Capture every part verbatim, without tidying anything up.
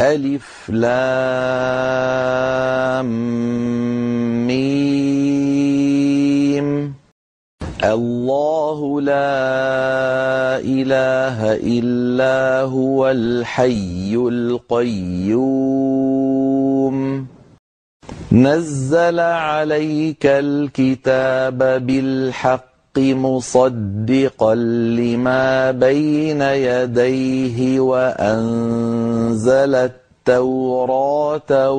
ألف لام ميم. الله لا إله إلا هو الحي القيوم نزل عليك الكتاب بالحق مصدقا لما بين يديه وأنزل التوراة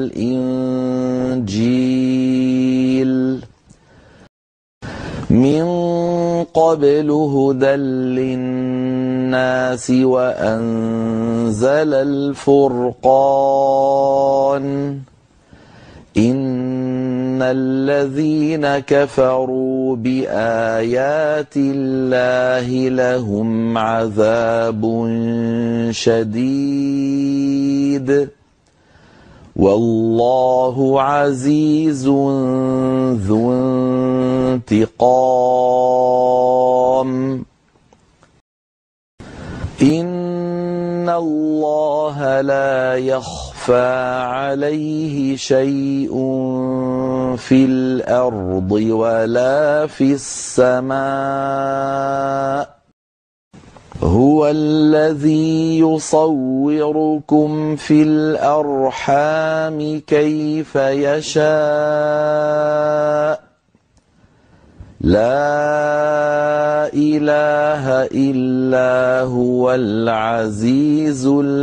والإنجيل من قبل هدى للناس وأنزل الفرقان إن الذين كفروا بآيات الله لهم عذاب شديد والله عزيز ذو انتقام. إن الله لا يخفى عليه شيء في الأرض ولا في السماء هو الذي يصوركم في الأرحام كيف يشاء لا إله إلا هو العزيز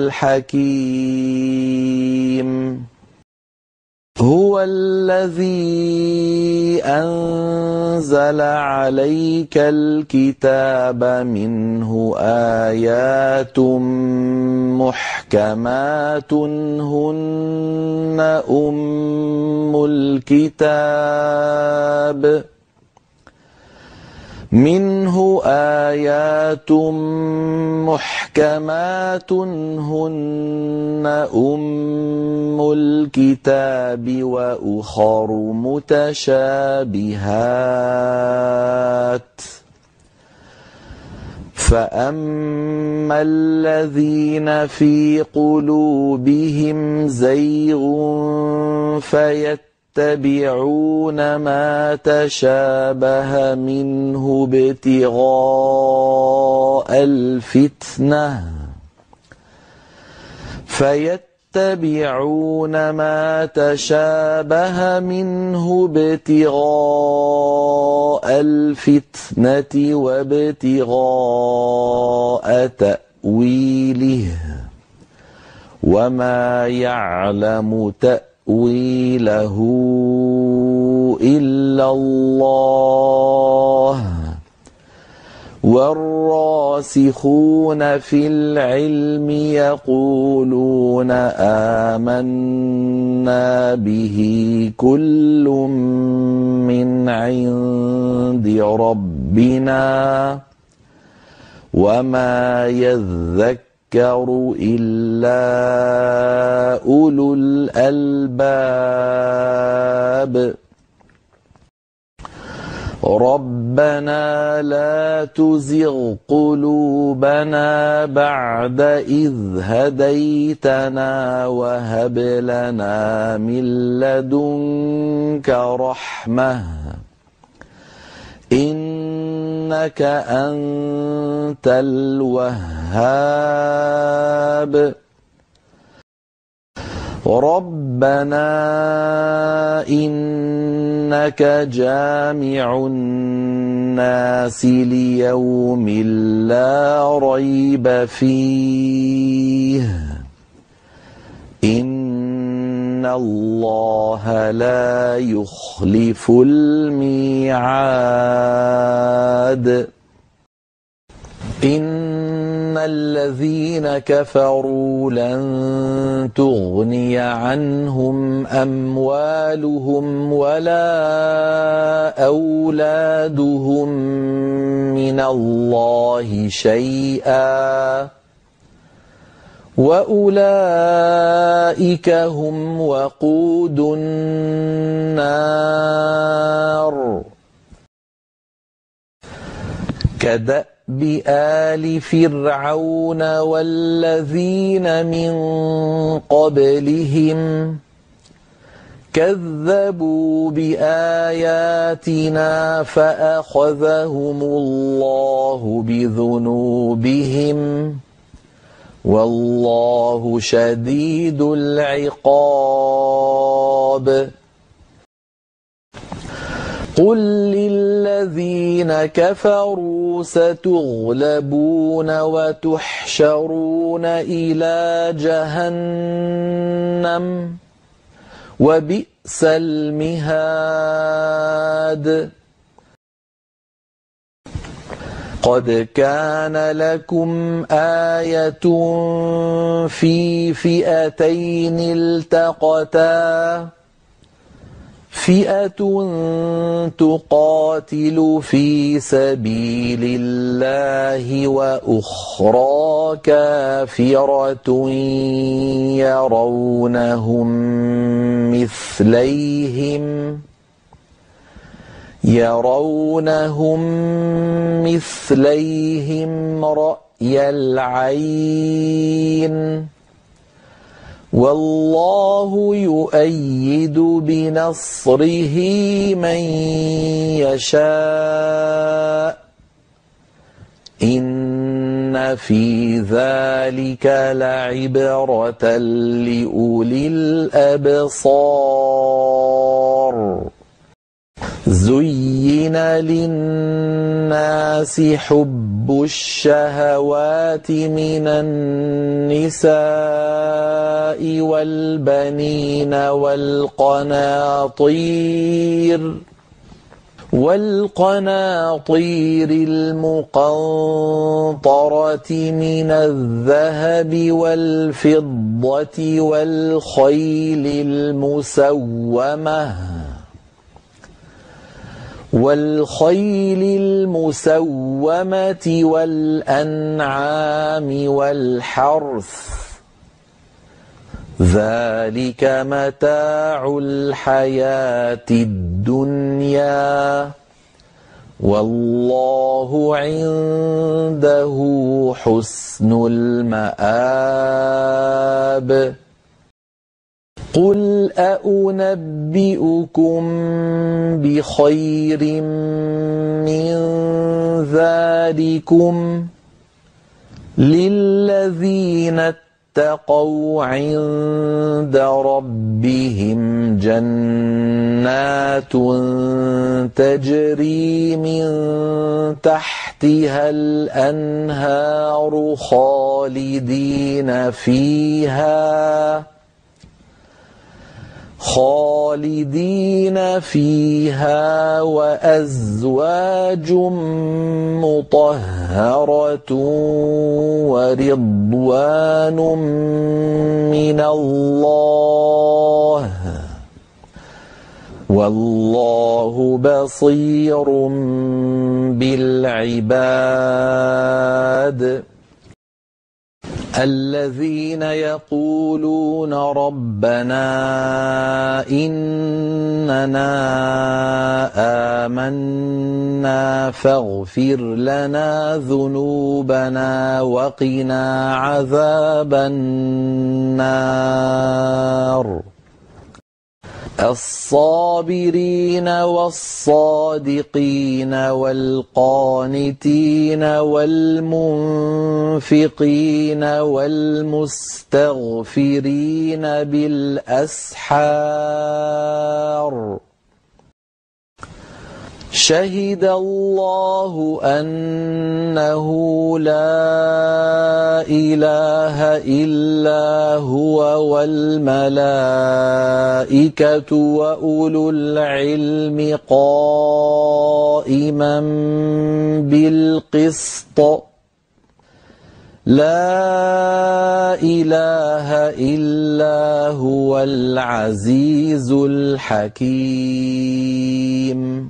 الحكيم. هو الذي أنزل عليك الكتاب منه آيات محكمات هن أم الكتاب منه آيات محكمات هن أم الكتاب وأخر متشابهات فأما الذين في قلوبهم زيغ فيتبعون يتبعون ما تشابه منه ابتغاء الفتنة فيتبعون ما تشابه منه ابتغاء الفتنة وابتغاء تأويله وما يعلم تأويله تأويله إلا الله والراسخون في العلم يقولون آمنا به كل من عند ربنا وما يذكر إلا أولو الألباب. ربنا لا تزغ قلوبنا بعد إذ هديتنا وهب لنا من لدنك رحمة إنك أنت الوهاب. ربنا إنك جامع الناس ليوم لا ريب فيه إن الله لا يخلف الميعاد. إن الذين كفروا لن تغني عنهم أموالهم ولا أولادهم من الله شيئا وأولئك هم وقود النار. كدأب دأب آل فرعون والذين من قبلهم كذبوا بآياتنا فأخذهم الله بذنوبهم والله شديد العقاب قل للذين كفروا ستغلبون وتحشرون إلى جهنم وبئس المهاد قد كان لكم آية في فئتين التقتا فئة تقاتل في سبيل الله وأخرى كافرة يرونهم مثليهم يرونهم مثليهم رأي العين والله يؤيد بنصره من يشاء إن في ذلك لعبرة لأولي الأبصار زين للناس حب الشهوات من النساء والبنين والقناطير والقناطير المقنطرة من الذهب والفضة والخيل المسومة والخيل المسومة والأنعام والحرث ذلك متاع الحياة الدنيا والله عنده حسن المآب قل أأنبئكم بخير من ذلكم للذين اتقوا عند ربهم جنات تجري من تحتها الأنهار خالدين فيها خالدين فيها وأزواج مطهرة ورضوان من الله والله بصير بالعباد الذين يقولون ربنا إننا آمنا فاغفر لنا ذنوبنا وقنا عذاب النار الصابرين والصادقين والقانتين والمنفقين والمستغفرين بالأسحار شهد الله أنه لا إله إلا هو والملائكة وأولو العلم قائما بالقسط لا إله إلا هو العزيز الحكيم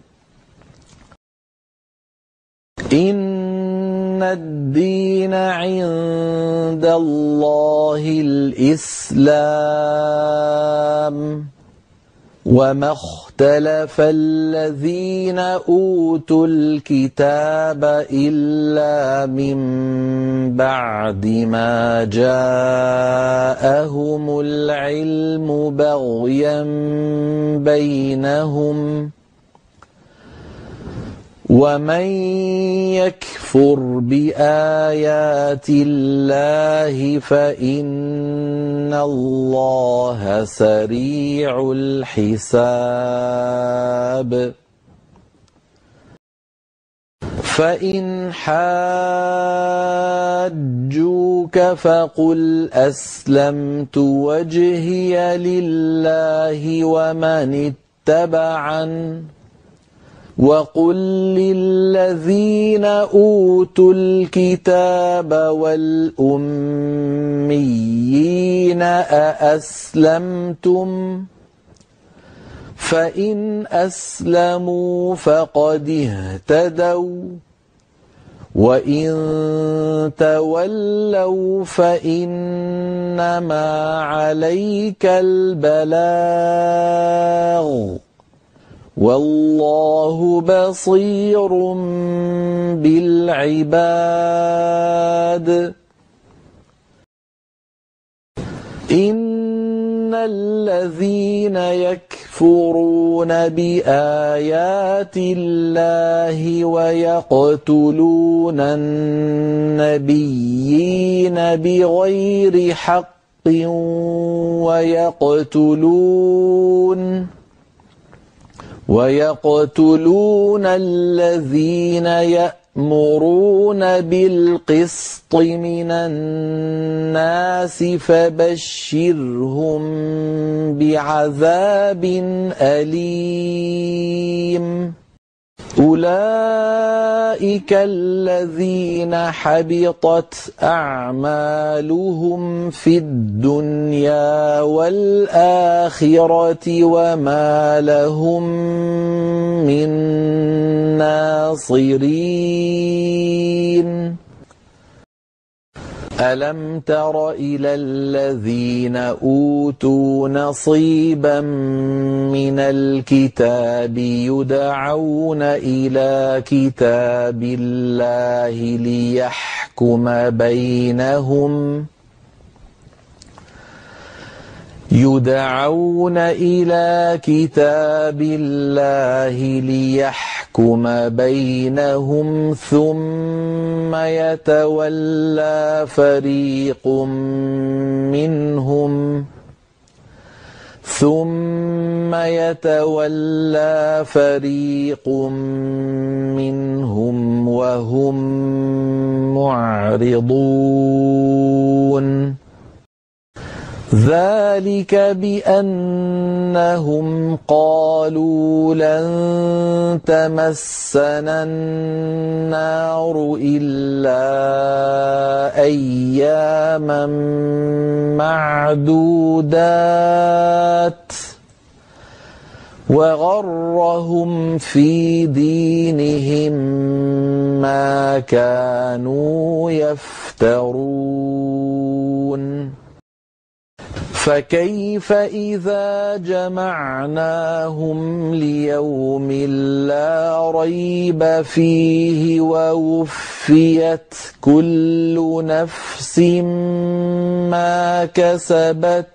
إن الدين عند الله الإسلام وما اختلف الذين أوتوا الكتاب إلا من بعد ما جاءهم العلم بغيا بينهم ومن يكفر بآيات الله فإن الله سريع الحساب فإن حاجوك فقل أسلمت وجهي لله ومن اتبعن وقل للذين أوتوا الكتاب والأميين أأسلمتم فإن أسلموا فقد اهتدوا وإن تولوا فإنما عليك البلاغ والله بصير بالعباد إن الذين يكفرون بآيات الله ويقتلون النبيين بغير حق ويقتلون ويقتلون الذين يأمرون بالقسط من الناس فبشرهم بعذاب أليم أولئك الذين حبطت أعمالهم في الدنيا والآخرة وما لهم من ناصرين ألم تر إلى الذين أوتوا نصيبا من الكتاب يدعون إلى كتاب الله ليحكم بينهم يدعون إلى كتاب الله ليحكم بينهم ثم يتولى فريق منهم ثم يتولى فريق منهم وهم معرضون ذلك بأنهم قالوا لن تمسنا النار إلا أياما معدودات وغرهم في دينهم ما كانوا يفترون فكيف إذا جمعناهم ليوم لا ريب فيه ووفيت كل نفس ما كسبت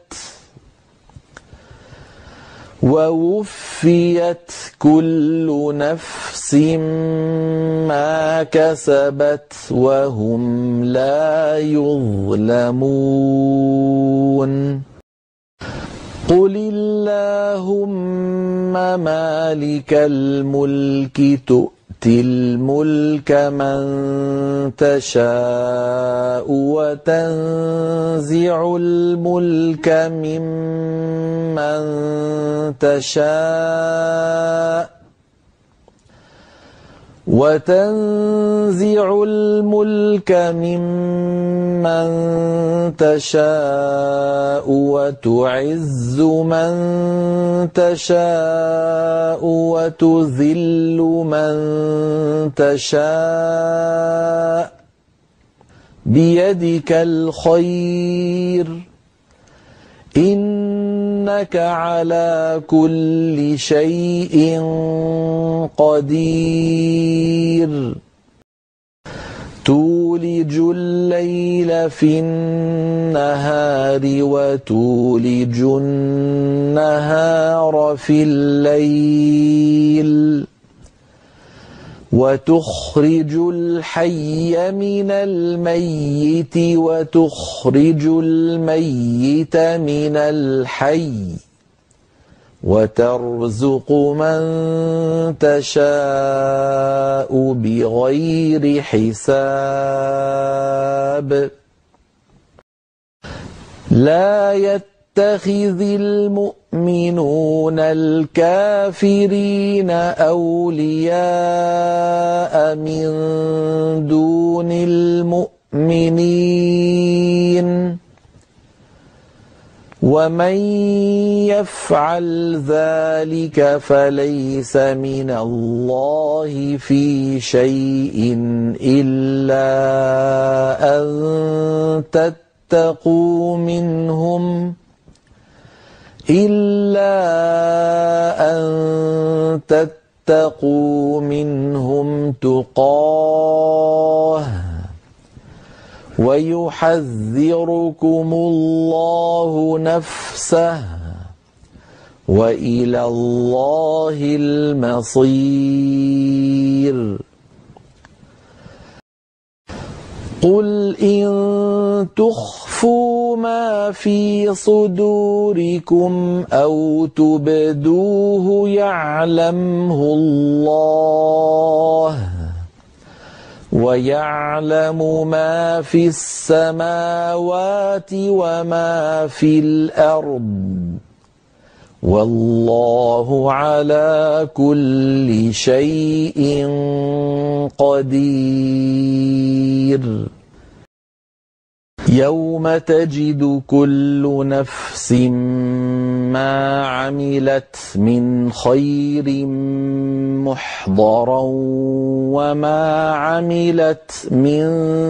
ووفيت كل نفس ما كسبت وهم لا يظلمون قل اللهم مالك الملك تؤتي الملك من تشاء وتنزع الملك ممن تشاء وتنزع الملك ممن تشاء وتعز من تشاء وتذل من تشاء بيدك الخير إنك إنك على كل شيء قدير تولج الليل في النهار وتولج النهار في الليل وتخرج الحي من الميت وتخرج الميت من الحي وترزق من تشاء بغير حساب لا يتخذ المؤمنون الكافرين أولياء من دون المؤمنين ومن يفعل ذلك فليس من الله في شيء إلا أن تتقوا منهم إلا أن تتقوا منهم تقاه ويحذركم الله نفسه وإلى الله المصير قل إن تخفوا ما في صدوركم أو تبدوه يعلمه الله ويعلم ما في السماوات وما في الأرض والله على كل شيء قدير يوم تجد كل نفس ما عملت من خير محضرا وما عملت من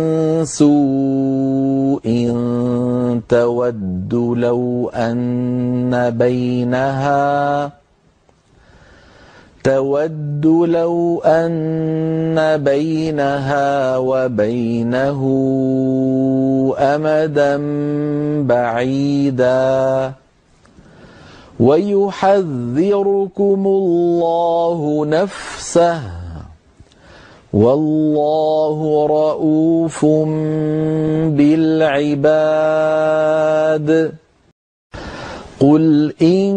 سوء تود لو أن بينها تود لو أن بينها وبينه أمدا بعيدا ويحذركم الله نفسه والله رؤوف بالعباد قل إن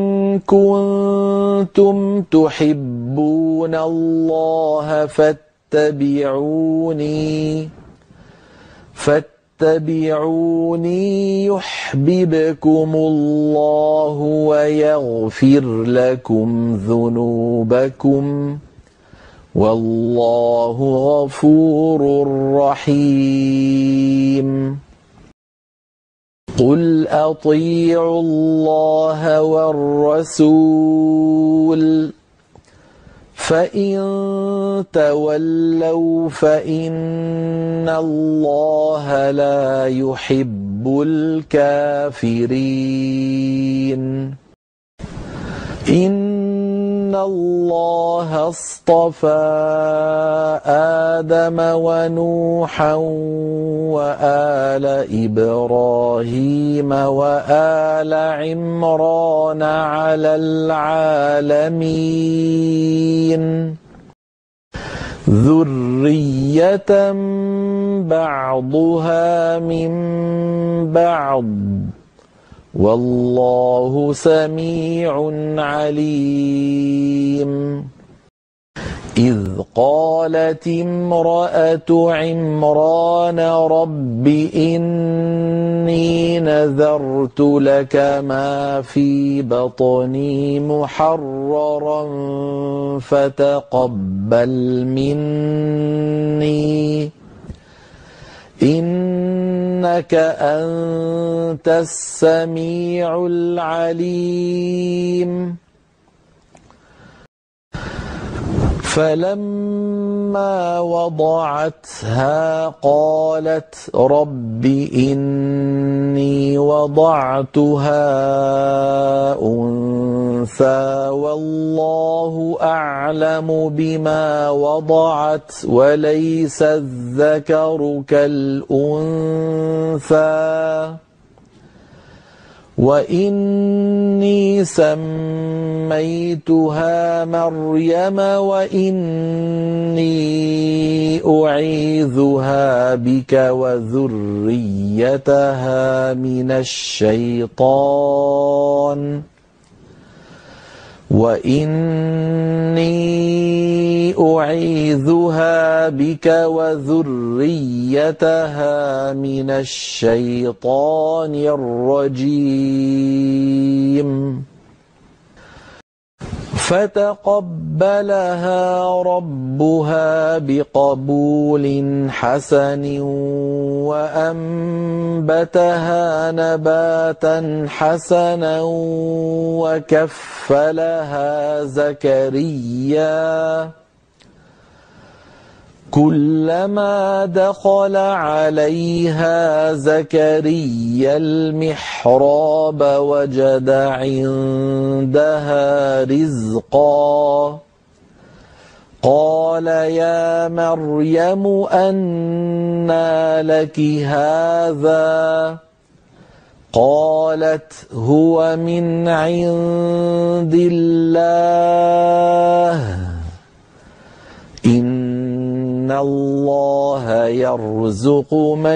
كنتم تحبون الله فاتبعوني فاتبعوني يحببكم الله ويغفر لكم ذنوبكم والله غفور رحيم قل أطيعوا الله والرسول فإن تولوا فإن الله لا يحب الكافرين إن الله اصطفى آدم ونوحا وآل إبراهيم وآل عمران على العالمين ذرية بعضها من بعض والله سميع عليم إذ قالت امرأة عمران رب إني نذرت لك ما في بطني محررا فتقبل مني إنك أنت السميع العليم فلما وضعتها قالت رب إني وضعتها أنثى والله أعلم بما وضعت وليس الذكر كالأنثى وإني سميتها مريم وإني أعيذها بك وذريتها من الشيطان وإني أعيذها بك وذريتها من الشيطان الرجيم فتقبلها ربها بقبول حسن وأنبتها نباتا حسنا وكفلها زكريا كلما دخل عليها زكريا المحراب وجد عندها رزقا قال يا مريم أنى لك هذا قالت هو من عند الله إن الله يرزق من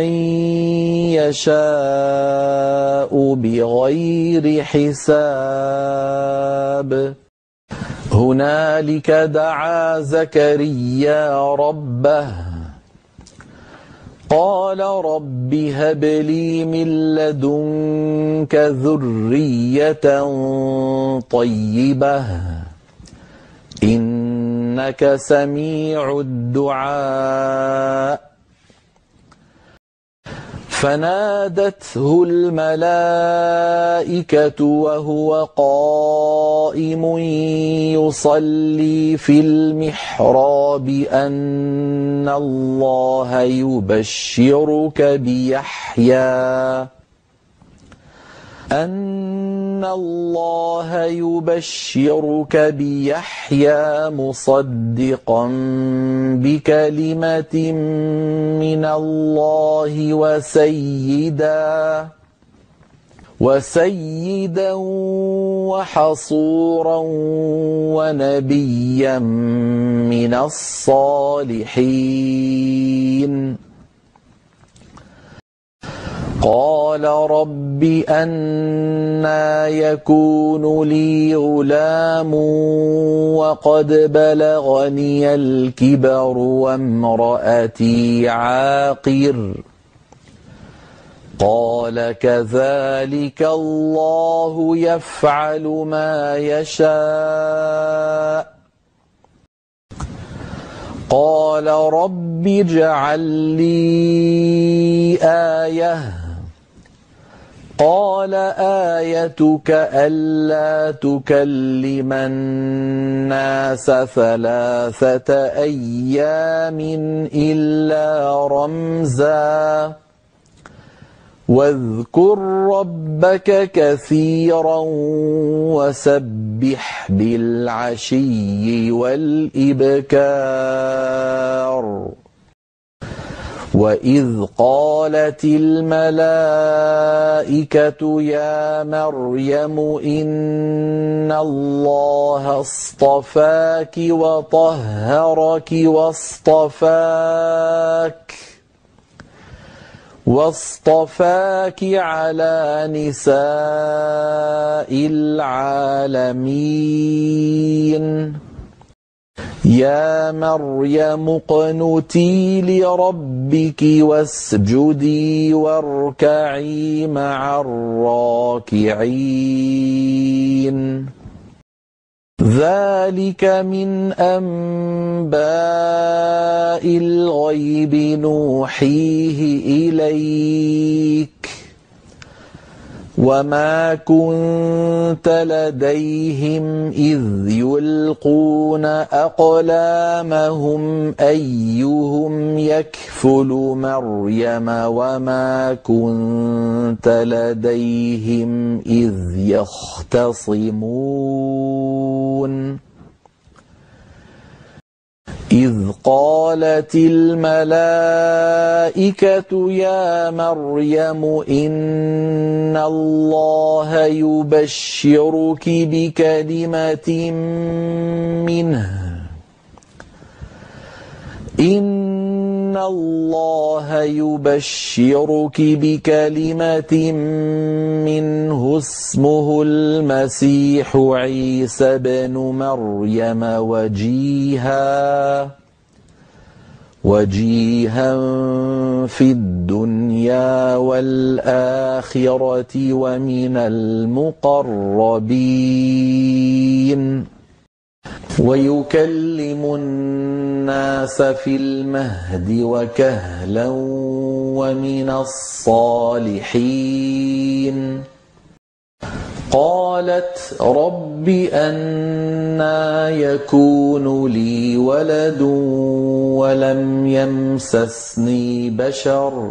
يشاء بغير حساب هنالك دعا زكريا ربه قال رب هب لي من لدنك ذرية طيبة إنك سميع الدعاء فنادته الملائكة وهو قائم يصلي في المحراب أن الله يبشرك بيحيى أن الله يبشرك بيحيى مصدقا بكلمة من الله وسيدا وسيدا وحصورا ونبيا من الصالحين قال رب أنى يكون لي غلام وقد بلغني الكبر وامرأتي عاقر قال كذلك الله يفعل ما يشاء قال رب اجعل لي آية قال آيتك ألا تكلم الناس ثلاثة أيام إلا رمزا واذكر ربك كثيرا وسبح بالعشي والإبكار وإذ قالت الملائكة يا مريم إن الله اصطفاك وطهرك واصطفاك واصطفاك على نساء العالمين يا مريم اقنتي لربك واسجدي واركعي مع الراكعين ذلك من أنباء الغيب نوحيه إليك وما كنت لديهم إذ يلقون أقلامهم أيهم يكفل مريم وما كنت لديهم إذ يختصمون إذ قالت الملائكة يا مريم إن الله يبشرك بكلمة منه إن الله يبشرك بكلمة منه اسمه المسيح عيسى بن مريم وجيها وجيها في الدنيا والآخرة ومن المقربين ويكلم الناس في المهد وكهلا ومن الصالحين قالت رب أنى يكون لي ولد ولم يمسسني بشر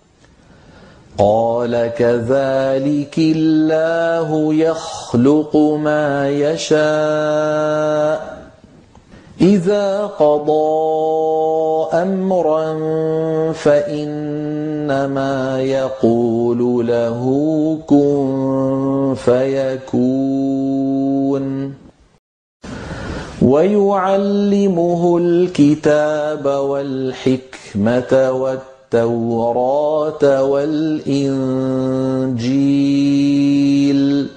قال كذلك الله يخلق ما يشاء إذا قضى أمرا فإنما يقول له كن فيكون ويعلمه الكتاب والحكمة والتوراة والإنجيل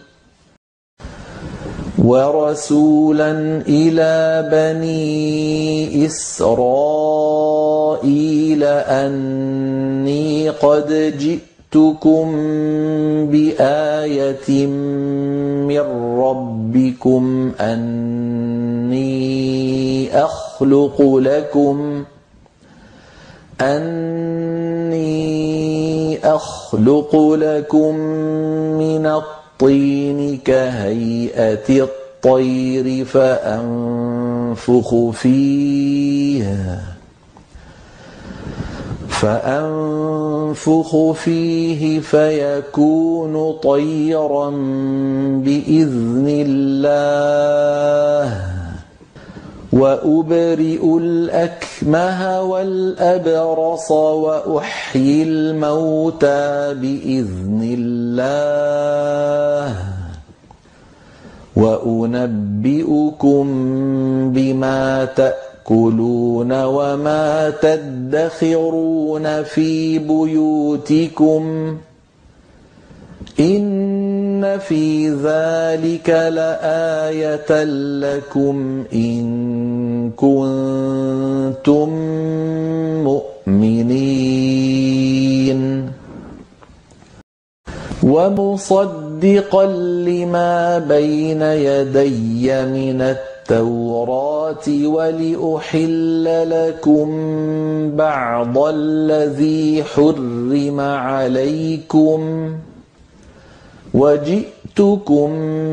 ورسولا إلى بني إسرائيل أني قد جئتكم بآية من ربكم أني أخلق لكم أني أخلق لكم من الطين كهيئة الطير فأنفخ فيه فأنفخ فيه فيكون طيرا بإذن الله وأبرئ الأكمه والأبرص وأحيي الموتى بإذن الله وأنبئكم بما تأكلون وما تدخرون في بيوتكم إن في ذلك لآية لكم إن كنتم مؤمنين ومصدقا لما بين يدي من التوراة ولأحل لكم بعض الذي حرم عليكم وجئتكم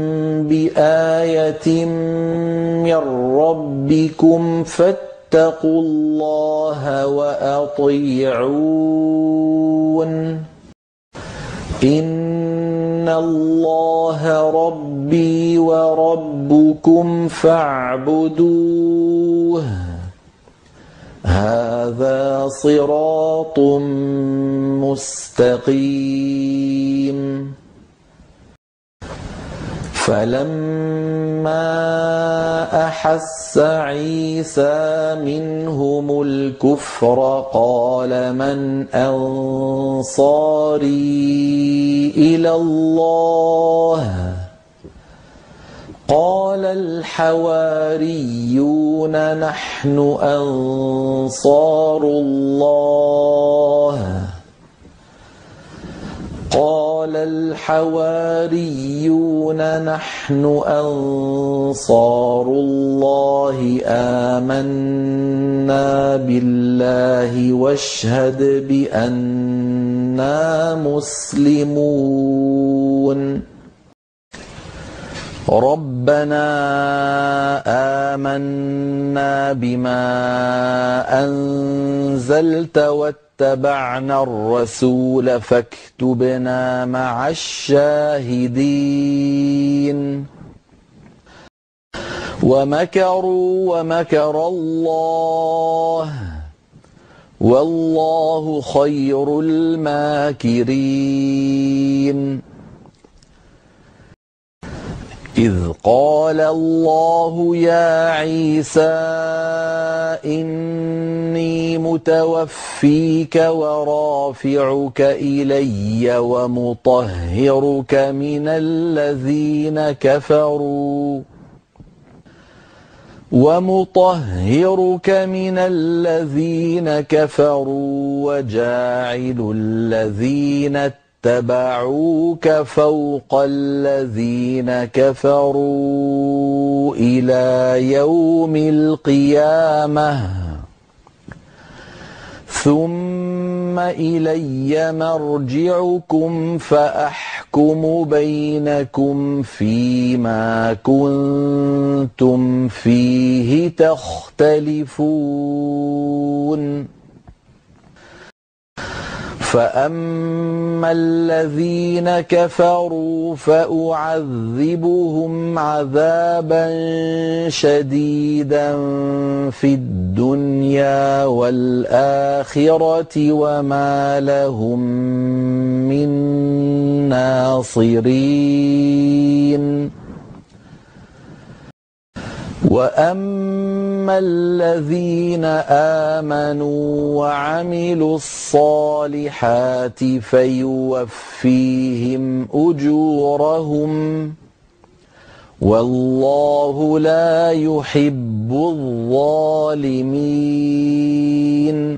بآية من ربكم فاتقوا الله وأطيعون إن الله ربي وربكم فاعبدوه هذا صراط مستقيم فلما أحس عيسى منهم الكفر قال من أنصاري إلى الله قال الحواريون نحن أنصار الله قال الحواريون نحن أنصار الله آمنا بالله واشهد بأننا مسلمون يعملون ربنا آمنا بما أنزلت واتبعنا الرسول فاكتبنا مع الشاهدين ومكروا ومكر الله والله خير الماكرين إذ قال الله يا عيسى إني متوفيك ورافعك إلي ومطهرك من الذين كفروا ومطهرك من الذين كفروا وجاعل الذين اتبعوك فوق الذين كفروا إلى يوم القيامة ثم إلي مرجعكم فأحكم بينكم فيما كنتم فيه تختلفون فأما الذين كفروا فأعذبهم عذابا شديدا في الدنيا والآخرة وما لهم من ناصرين وأما الذين آمنوا وعملوا الصالحات فيوفيهم أجورهم والله لا يحب الظالمين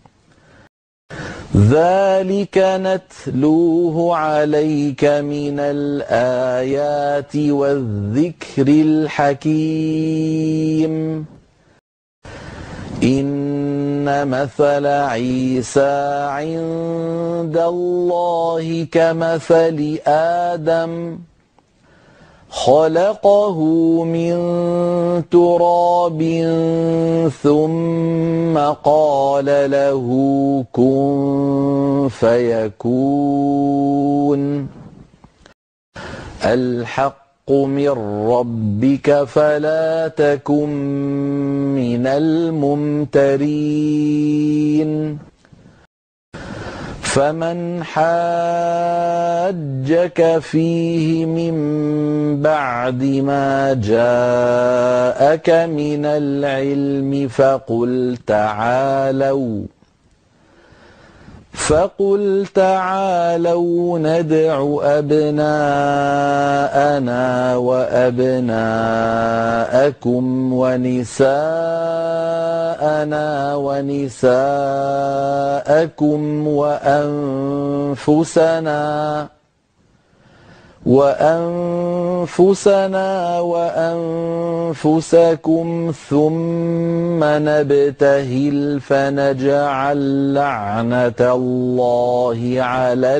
ذلك نتلوه عليك من الآيات والذكر الحكيم إن مثل عيسى عند الله كمثل آدم خلقه من تراب ثم قال له كن فيكون الحق من ربك فلا تكن من الممترين فمن حاجك فيه من بعد ما جاءك من العلم فقل تعالوا فقل تعالوا ندع أبناءنا وأبناءكم ونساءنا ونساءكم وأنفسنا وأنفسنا وأنفسكم ثم نبتهل فنجعل لعنة الله على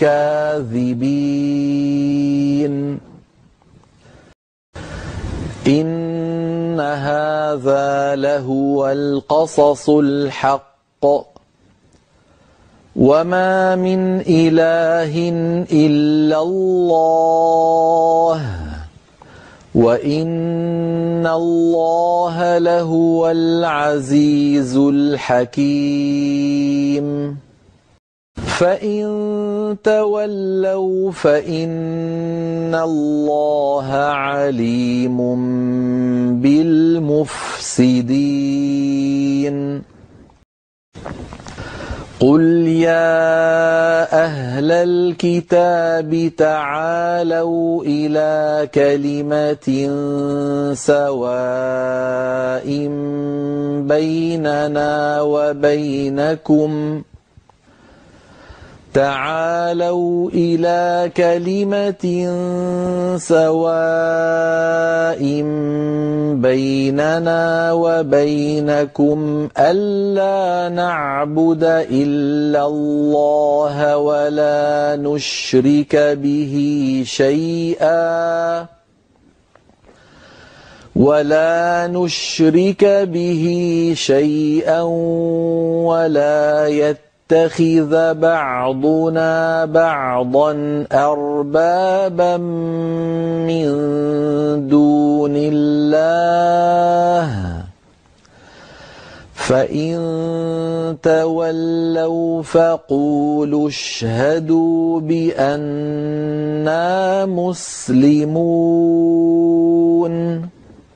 الكاذبين إن هذا لهو القصص الحق وما من إله إلا الله وإن الله لهو العزيز الحكيم فإن تولوا فإن الله عليم بالمفسدين قل يا أهل الكتاب تعالوا إلى كلمة سواء بيننا وبينكم تعالوا إلى كلمة سواء بيننا وبينكم ألا نعبد إلا الله ولا نشرك به شيئا ولا نشرك به شيئا ولا يتخذ بعضنا بعضا أربابا من دون الله فإن تولوا فقولوا اشهدوا بأننا مسلمون.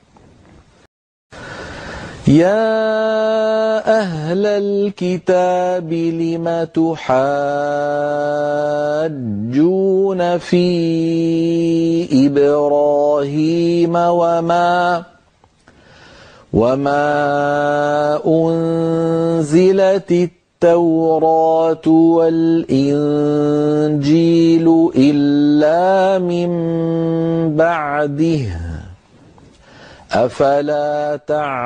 يا أهل الكتاب لم تحاجون في إبراهيم وما وما أنزلت التوراة والإنجيل إلا من بعده أفلا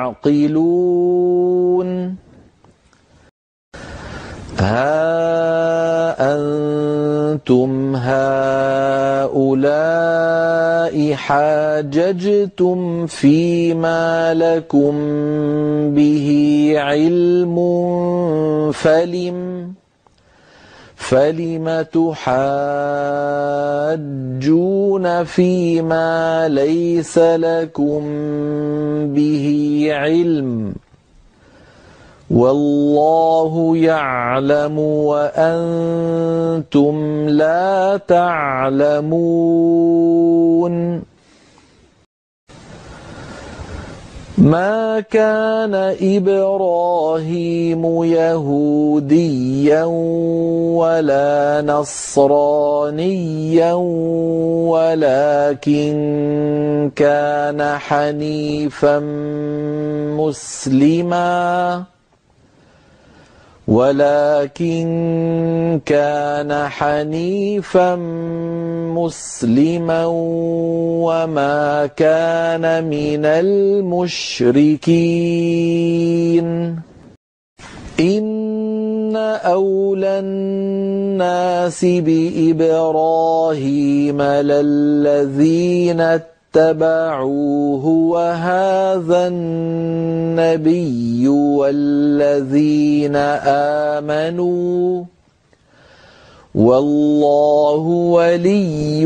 تعقلون. ها أنتم هؤلاء حاججتم فيما لكم به علم فلم فلم تحاجون فيما ليس لكم به علم والله يعلم وأنتم لا تعلمون. ما كان إبراهيم يهوديا ولا نصرانيا ولكن كان حنيفا مسلما ولكن كان حنيفا مسلما وما كان من المشركين. إن أولى الناس بإبراهيم للذين اتبعوه وهذا النبي والذين آمنوا والله ولي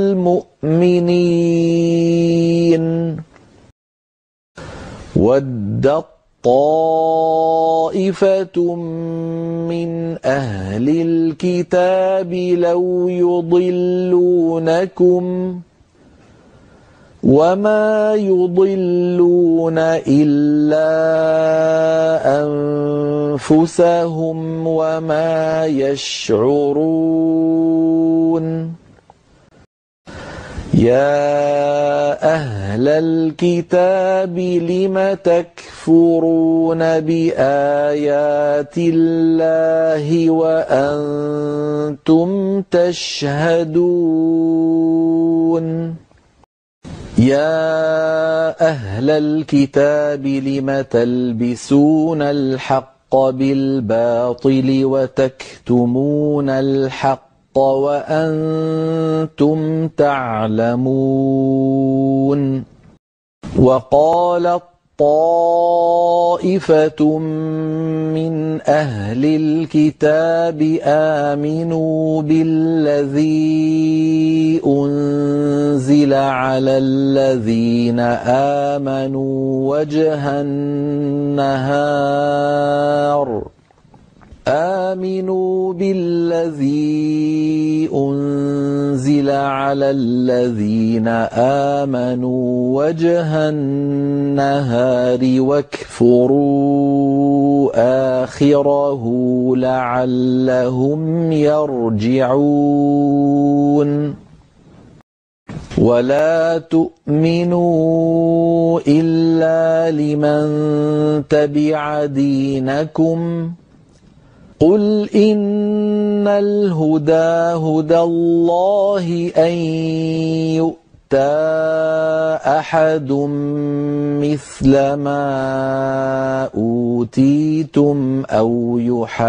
المؤمنين. ودت طائفة من أهل الكتاب لو يضلونكم وما يضلون إلا أنفسهم وما يشعرون. يا أهل الكتاب لم تكفرون بآيات الله وأنتم تشهدون. يا أهل الكتاب لم تلبسون الحق بالباطل وتكتمون الحق وأنتم تعلمون. وقالت طائفة من أهل الكتاب آمنوا بالذي أنزل على الذين آمنوا وجه النهار آمنوا بالذي أنزل على الذين آمنوا وجه النهار واكفروا آخره لعلهم يرجعون. ولا تؤمنوا إلا لمن تبع دينكم قل إن الهدى هدى الله أن يؤتى أحد مثل ما أوتيتم أو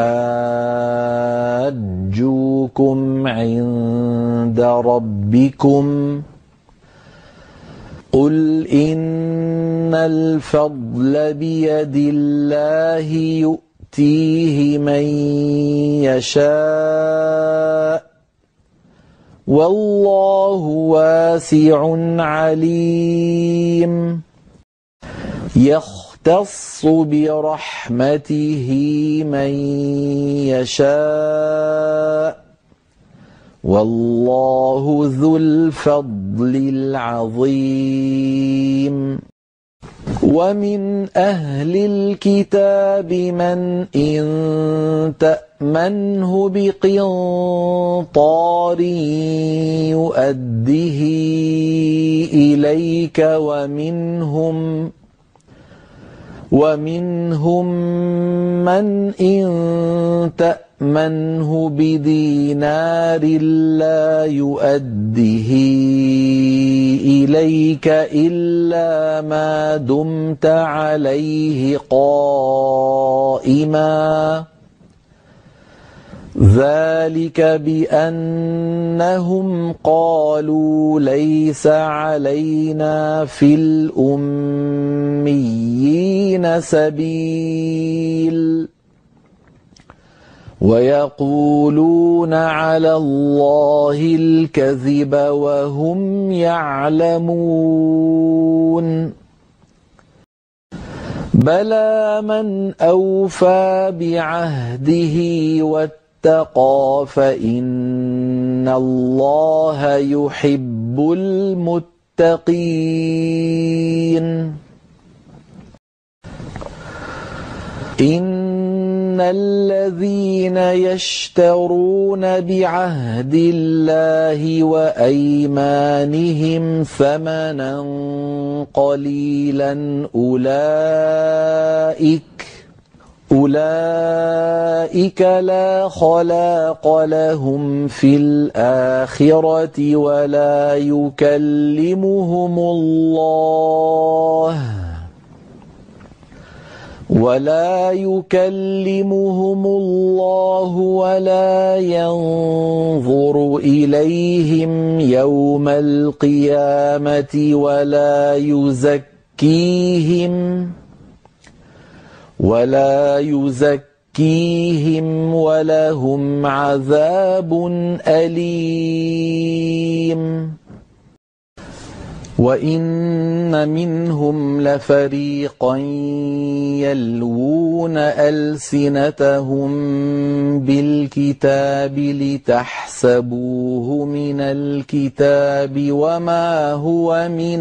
يحاجوكم عند ربكم قل إن الفضل بيد الله يؤتيه من يشاء والله واسع عليم يختص برحمته من يشاء والله ذو الفضل العظيم ومن أهل الكتاب من إن تأمنه بقنطار يؤده إليك ومنهم ومنهم من إن تأمنه بدينار لا يؤده إليك إلا ما دمت عليه قائما ذلك بأنهم قالوا ليس علينا في الأميين سبيل ويقولون على الله الكذب وهم يعلمون بلى من أوفى بعهده واتقى فإن الله يحب المتقين إن الذين يشترون بعهد الله وأيمانهم ثمنا قليلا أولئك أولئك لا خلاق لهم في الآخرة ولا يكلمهم الله ولا يكلمهم الله ولا ينظر إليهم يوم القيامة ولا يزكيهم ولا يزكيهم ولهم عذاب أليم وإن منهم لفريقا يلوون ألسنتهم بالكتاب لتحسبوه من الكتاب وما هو من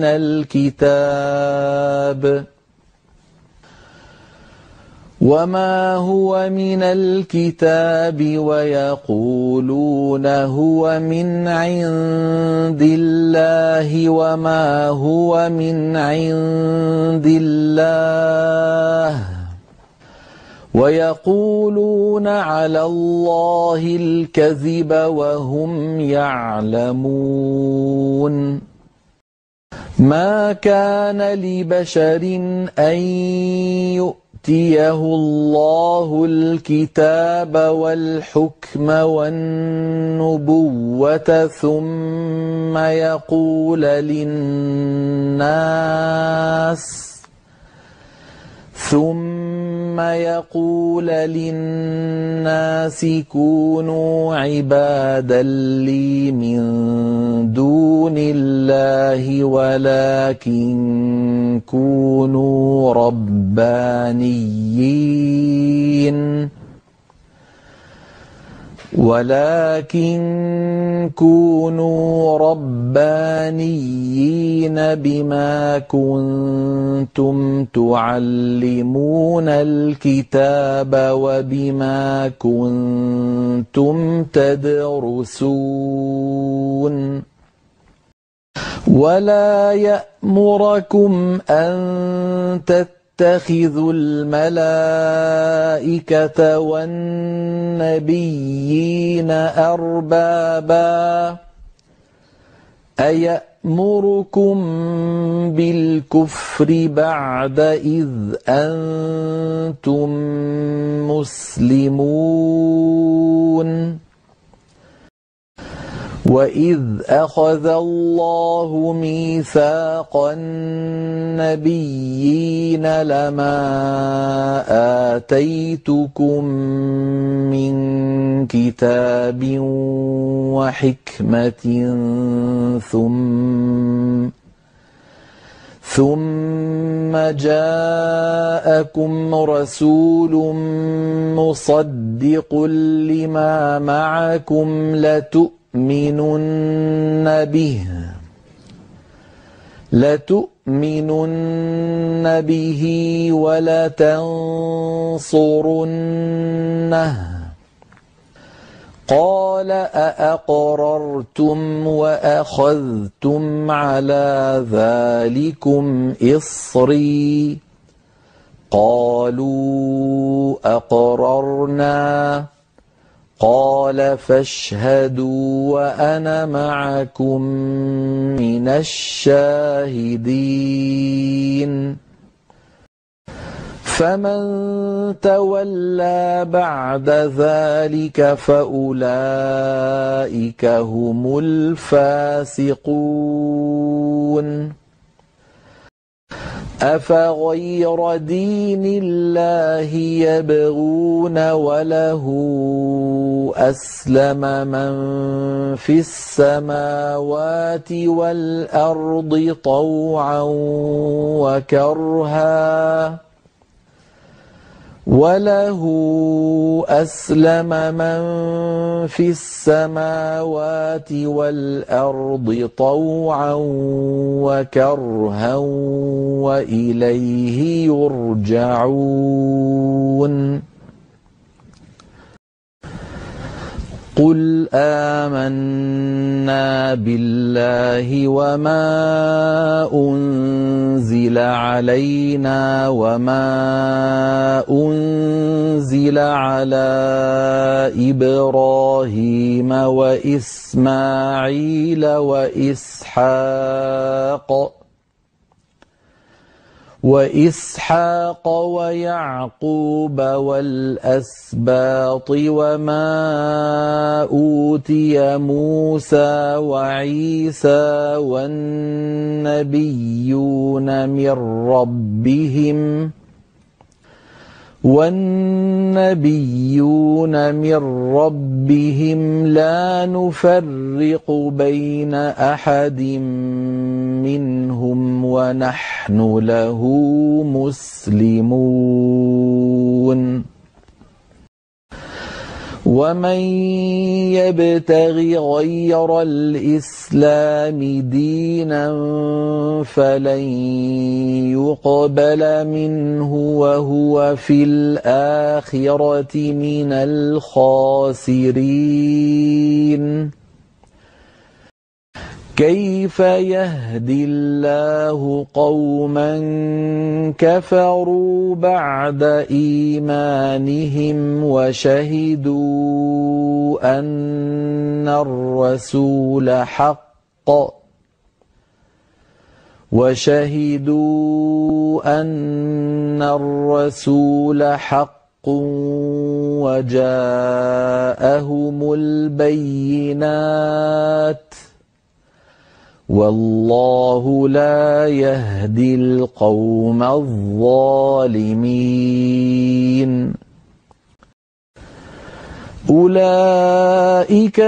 الكتاب وما هو من الكتاب ويقولون هو من عند الله وما هو من عند الله ويقولون على الله الكذب وهم يعلمون ما كان لبشر أن يؤمن يؤتيه الله الكتاب والحكم والنبوة ثم يقول للناس ثم يقول للناس كونوا عبادا لي من دون الله ولكن كونوا ربانيين ولكن كونوا ربانيين بما كنتم تعلمون الكتاب وبما كنتم تدرسون ولا يأمركم أن تتقوا أتتخذ الملائكة والنبيين أربابا أيأمركم بالكفر بعد إذ أنتم مسلمون وإذ أخذ الله ميثاق النبيين لما آتيتكم من كتاب وحكمة ثم ثم جاءكم رسول مصدق لما معكم لتؤمنون لتؤمنن به لتؤمنن به ولتنصرنه قال أأقررتم وأخذتم على ذلكم إصري قالوا أقررنا قال فاشهدوا وأنا معكم من الشاهدين فمن تولى بعد ذلك فأولئك هم الفاسقون أفغير دين الله يبغون وله أسلم من في السماوات والأرض طوعا وكرها وله أسلم من في السماوات والأرض طوعا وكرها وإليه يرجعون قل آمنا بالله وما أنزل علينا وما أنزل على إبراهيم وإسماعيل وإسحاق وإسحاق ويعقوب والأسباط وما أوتي موسى وعيسى والنبيون من ربهم والنبيون من ربهم لا نفرق بين أحد منهم ونحن له مسلمون ومن يبتغ غير الإسلام دينا فلن يقبل منه وهو في الآخرة من الخاسرين كيف يهدي الله قوما كفروا بعد إيمانهم وشهدوا أن الرسول حق وشهدوا أن الرسول حق وجاءهم البينات والله لا يهدي القوم الظالمين أولئك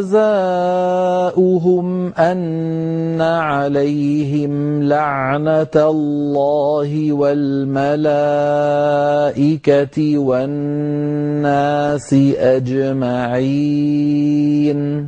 جزاؤهم أن عليهم لعنة الله والملائكة والناس أجمعين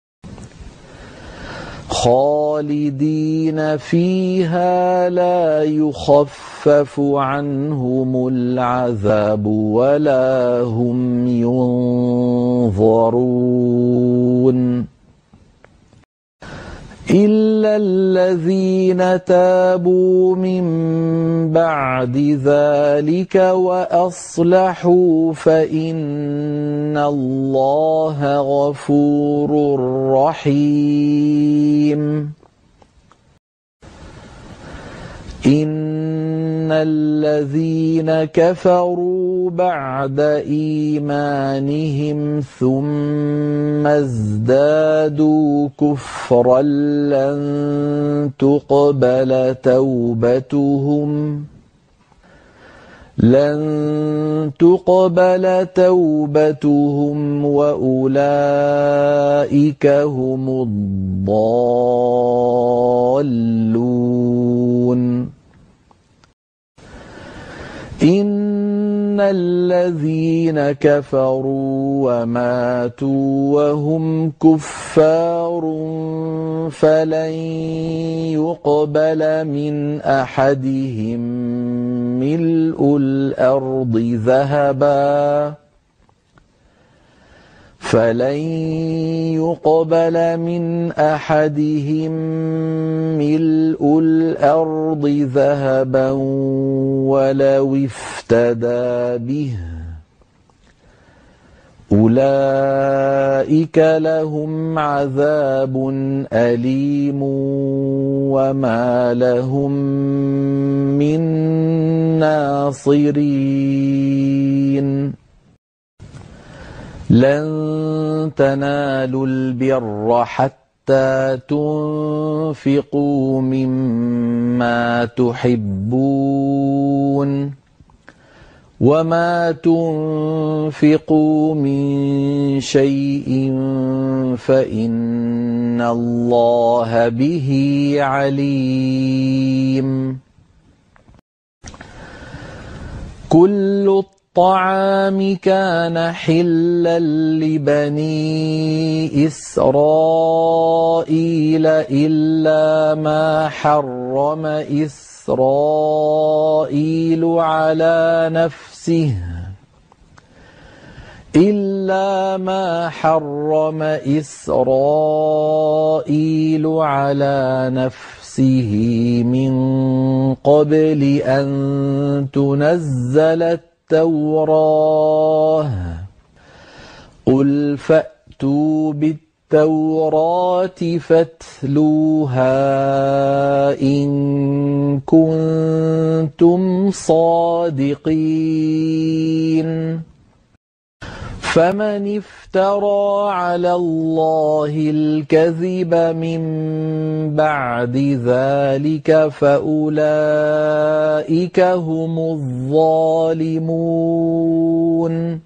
خالدين فيها لا يخفف عنهم العذاب ولا هم ينظرون إلا الذين تابوا من بعد ذلك وأصلحوا فإن الله غفور رحيم. إن الذين كفروا بعد إيمانهم ثم ازدادوا كفرا لن تقبل توبتهم لن تقبل توبتهم وأولئك هم الضالون. إن الذين كفروا وماتوا وهم كفار فلن يقبل من أحدهم ملء الأرض ذهبا فلن يقبل من أحدهم ملء الأرض ذهبا ولو افتدى به أولئك لهم عذاب أليم وما لهم من ناصرين. لن تنالوا البر حتى تنفقوا مما تحبون وما تنفقوا من شيء فإن الله به عليم. كل الطعام كان حلا لبني إسرائيل إلا ما حرم إسرائيل على نفسه إلا ما حرم إسرائيل على نفسه من قبل أن تنزل التوراة قل فأتوا بالتوراة فاتلوها إن كنتم صادقين. فمن افترى على الله الكذب من بعد ذلك فأولئك هم الظالمون.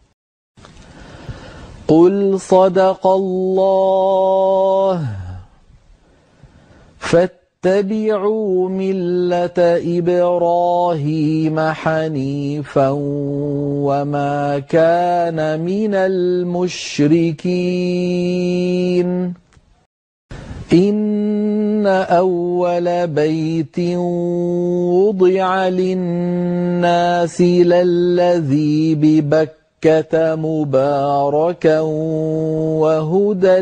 قل صدق الله فاتبعوا ملة إبراهيم حنيفا وما كان من المشركين. إن أول بيت وضع للناس للذي ببكة مباركا وهدى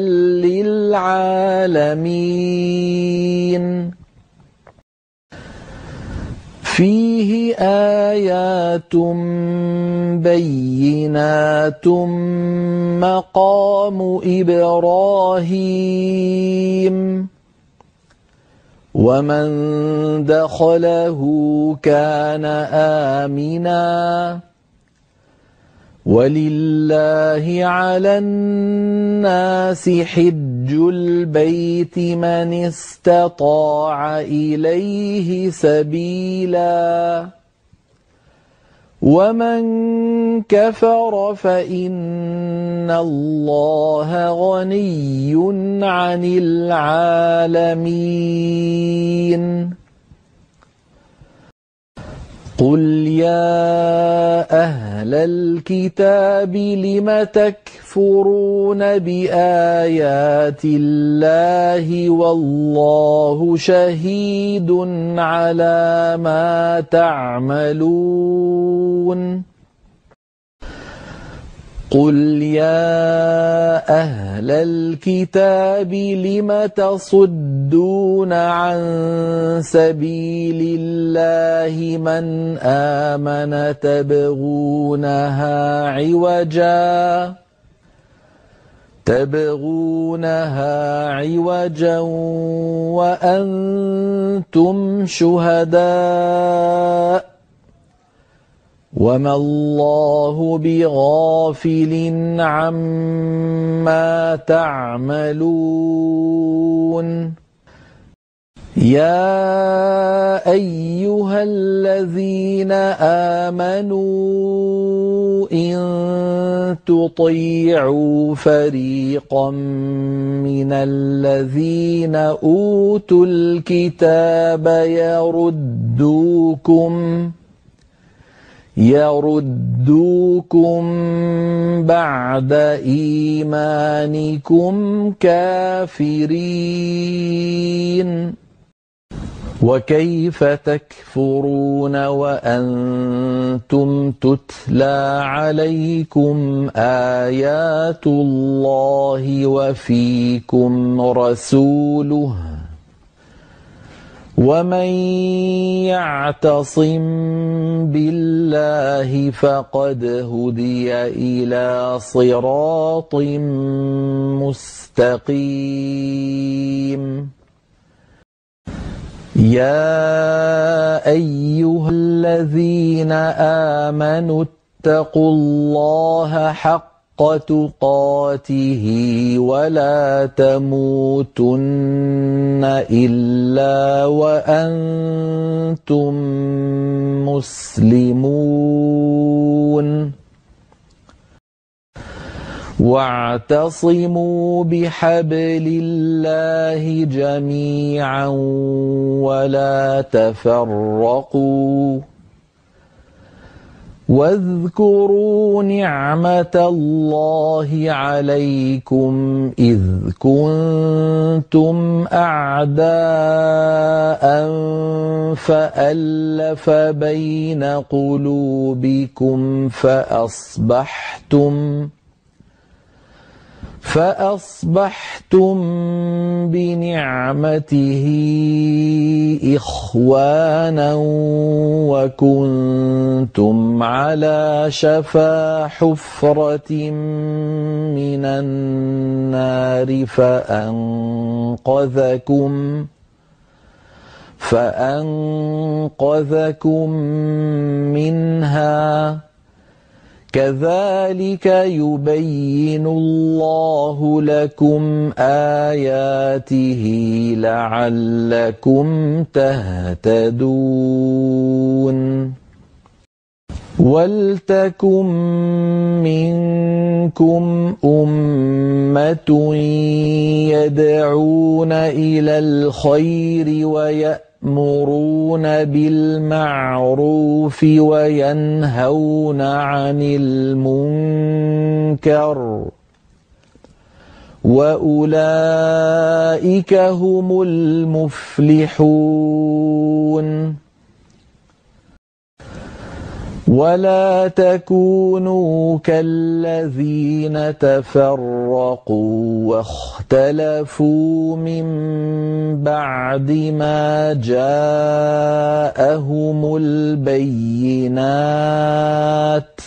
للعالمين فيه آيات بينات مقام إبراهيم ومن دخله كان آمنا ولله على الناس حج البيت من استطاع إليه سبيلا ومن كفر فإن الله غني عن العالمين. قل يا أهل الكتاب لم تكفرون بآيات الله والله شهيد على ما تعملون قل يا أهل الكتاب لم تصدون عن سبيل الله من آمن تبغونها عوجا تبغونها عوجا وأنتم شهداء وما الله بغافل عما تعملون يا أيها الذين آمنوا إن تطيعوا فريقا من الذين أوتوا الكتاب يردوكم يردوكم بعد إيمانكم كافرين وكيف تكفرون وأنتم تتلى عليكم آيات الله وفيكم رسوله ومن يعتصم بالله فقد هدي إلى صراط مستقيم يا أيها الذين آمنوا اتقوا الله حق تقاته ولا تموتن إلا وأنتم مسلمون واعتصموا بحبل الله جميعا ولا تفرقوا واذكروا نعمة الله عليكم إذ كنتم أعداء فألف بين قلوبكم فأصبحتم فأصبحتم بنعمته إخوانا وكنتم على شفا حفرة من النار فأنقذكم فأنقذكم منها كذلك يبين الله لكم آياته لعلكم تهتدون ولتكن منكم أمة يدعون إلى الخير ويأتون يأمرون بالمعروف وينهون عن المنكر وأولئك هم المفلحون ولا تكونوا كالذين تفرقوا واختلفوا من بعد ما جاءهم البينات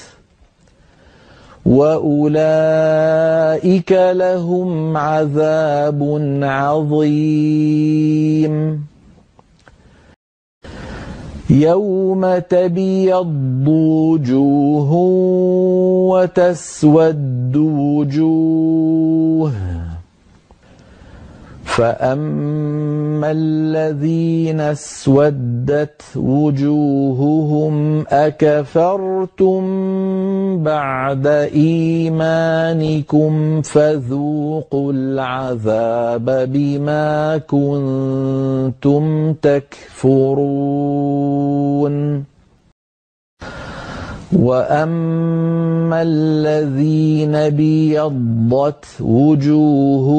وأولئك لهم عذاب عظيم يوم تبيض وجوه وتسود وجوه فأما الذين اسودت وجوههم أكفرتم بعد إيمانكم فذوقوا العذاب بما كنتم تكفرون وأما الذين بيضت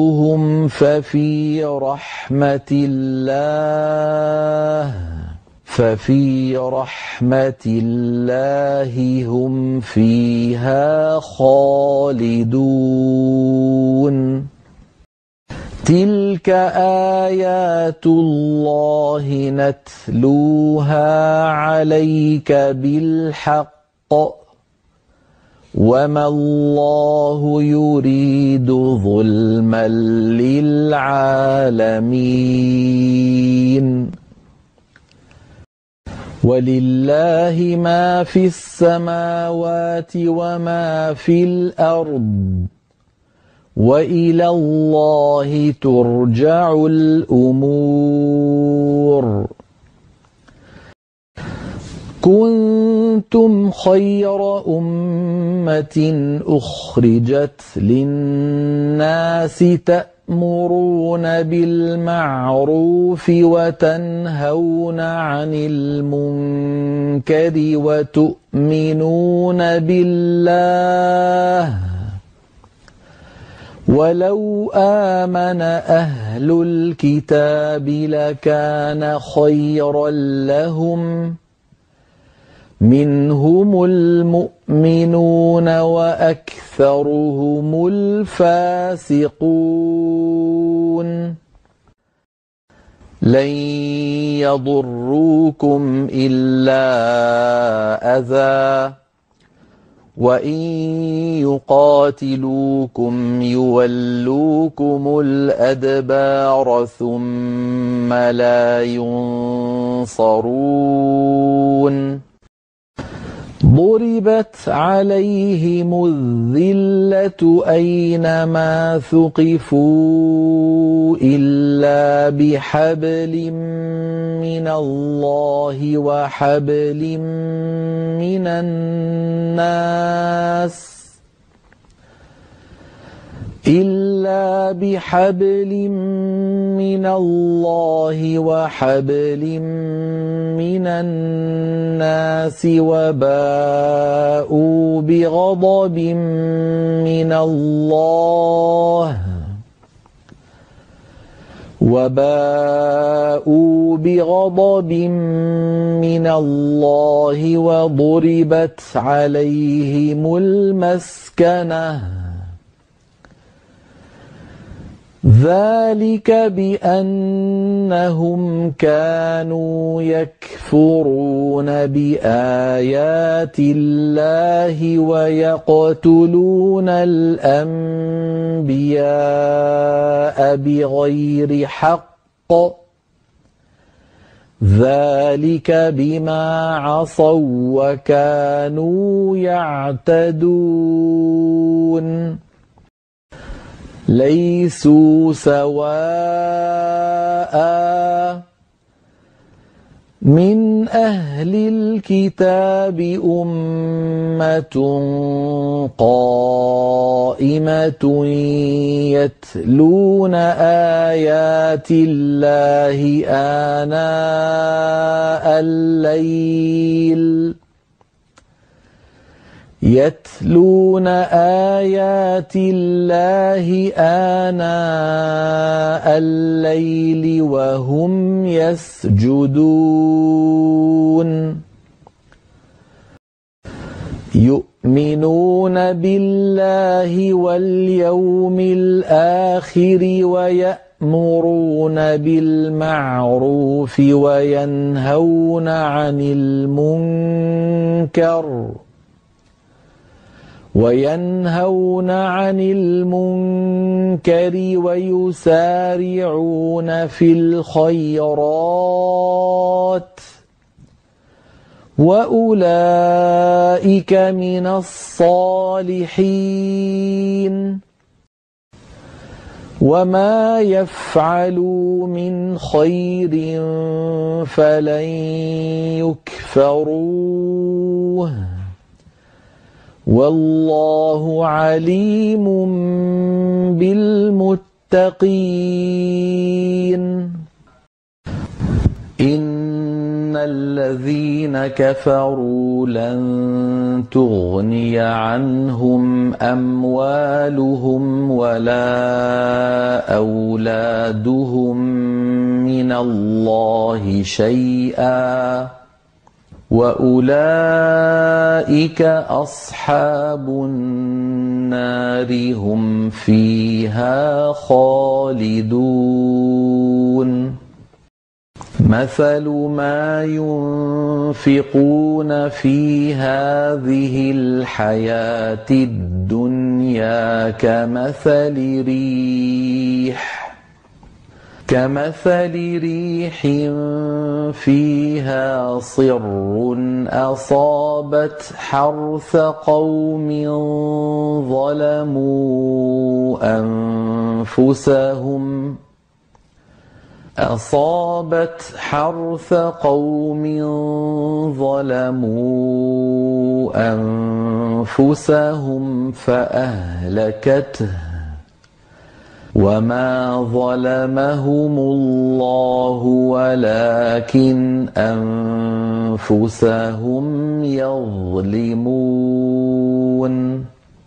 وجوههم ففي رحمة الله ففي رحمة الله هم فيها خالدون تلك آيات الله نتلوها عليك بالحق وما الله يريد ظلما للعالمين ولله ما في السماوات وما في الأرض وإلى الله ترجع الأمور كنتم خير أمة أخرجت للناس تأمرون بالمعروف وتنهون عن المنكر وتؤمنون بالله ولو آمن أهل الكتاب لكان خيرا لهم منهم المؤمنون وأكثرهم الفاسقون لن يضروكم إلا أذى وإن يقاتلوكم يولوكم الأدبار ثم لا ينصرون ضربت عليهم الذلة أينما ثقفوا إلا بحبل من الله وحبل من الناس إلا بحبل من الله وحبل من الناس وباءوا بغضب من الله وباءوا بغضب من الله وضربت عليهم المسكنة ذلك بأنهم كانوا يكفرون بآيات الله ويقتلون الأنبياء بغير حق ذلك بما عصوا وكانوا يعتدون ليسوا سواء من أهل الكتاب أمة قائمة يتلون آيات الله آناء الليل يتلون آيات الله آناء الليل وهم يسجدون يؤمنون بالله واليوم الآخر ويأمرون بالمعروف وينهون عن المنكر وينهون عن المنكر ويسارعون في الخيرات وأولئك من الصالحين وما يفعلوا من خير فلن يكفروه والله عليم بالمتقين إن الذين كفروا لن تغني عنهم أموالهم ولا أولادهم من من الله شيئا وأولئك أصحاب النار هم فيها خالدون مثل ما ينفقون في هذه الحياة الدنيا كمثل ريح كمثل ريح فيها صر أصابت حرث قوم ظلموا أنفسهم أصابت حرث قوم ظلموا أنفسهم فأهلكته وما ظلمهم الله ولكن أنفسهم يظلمون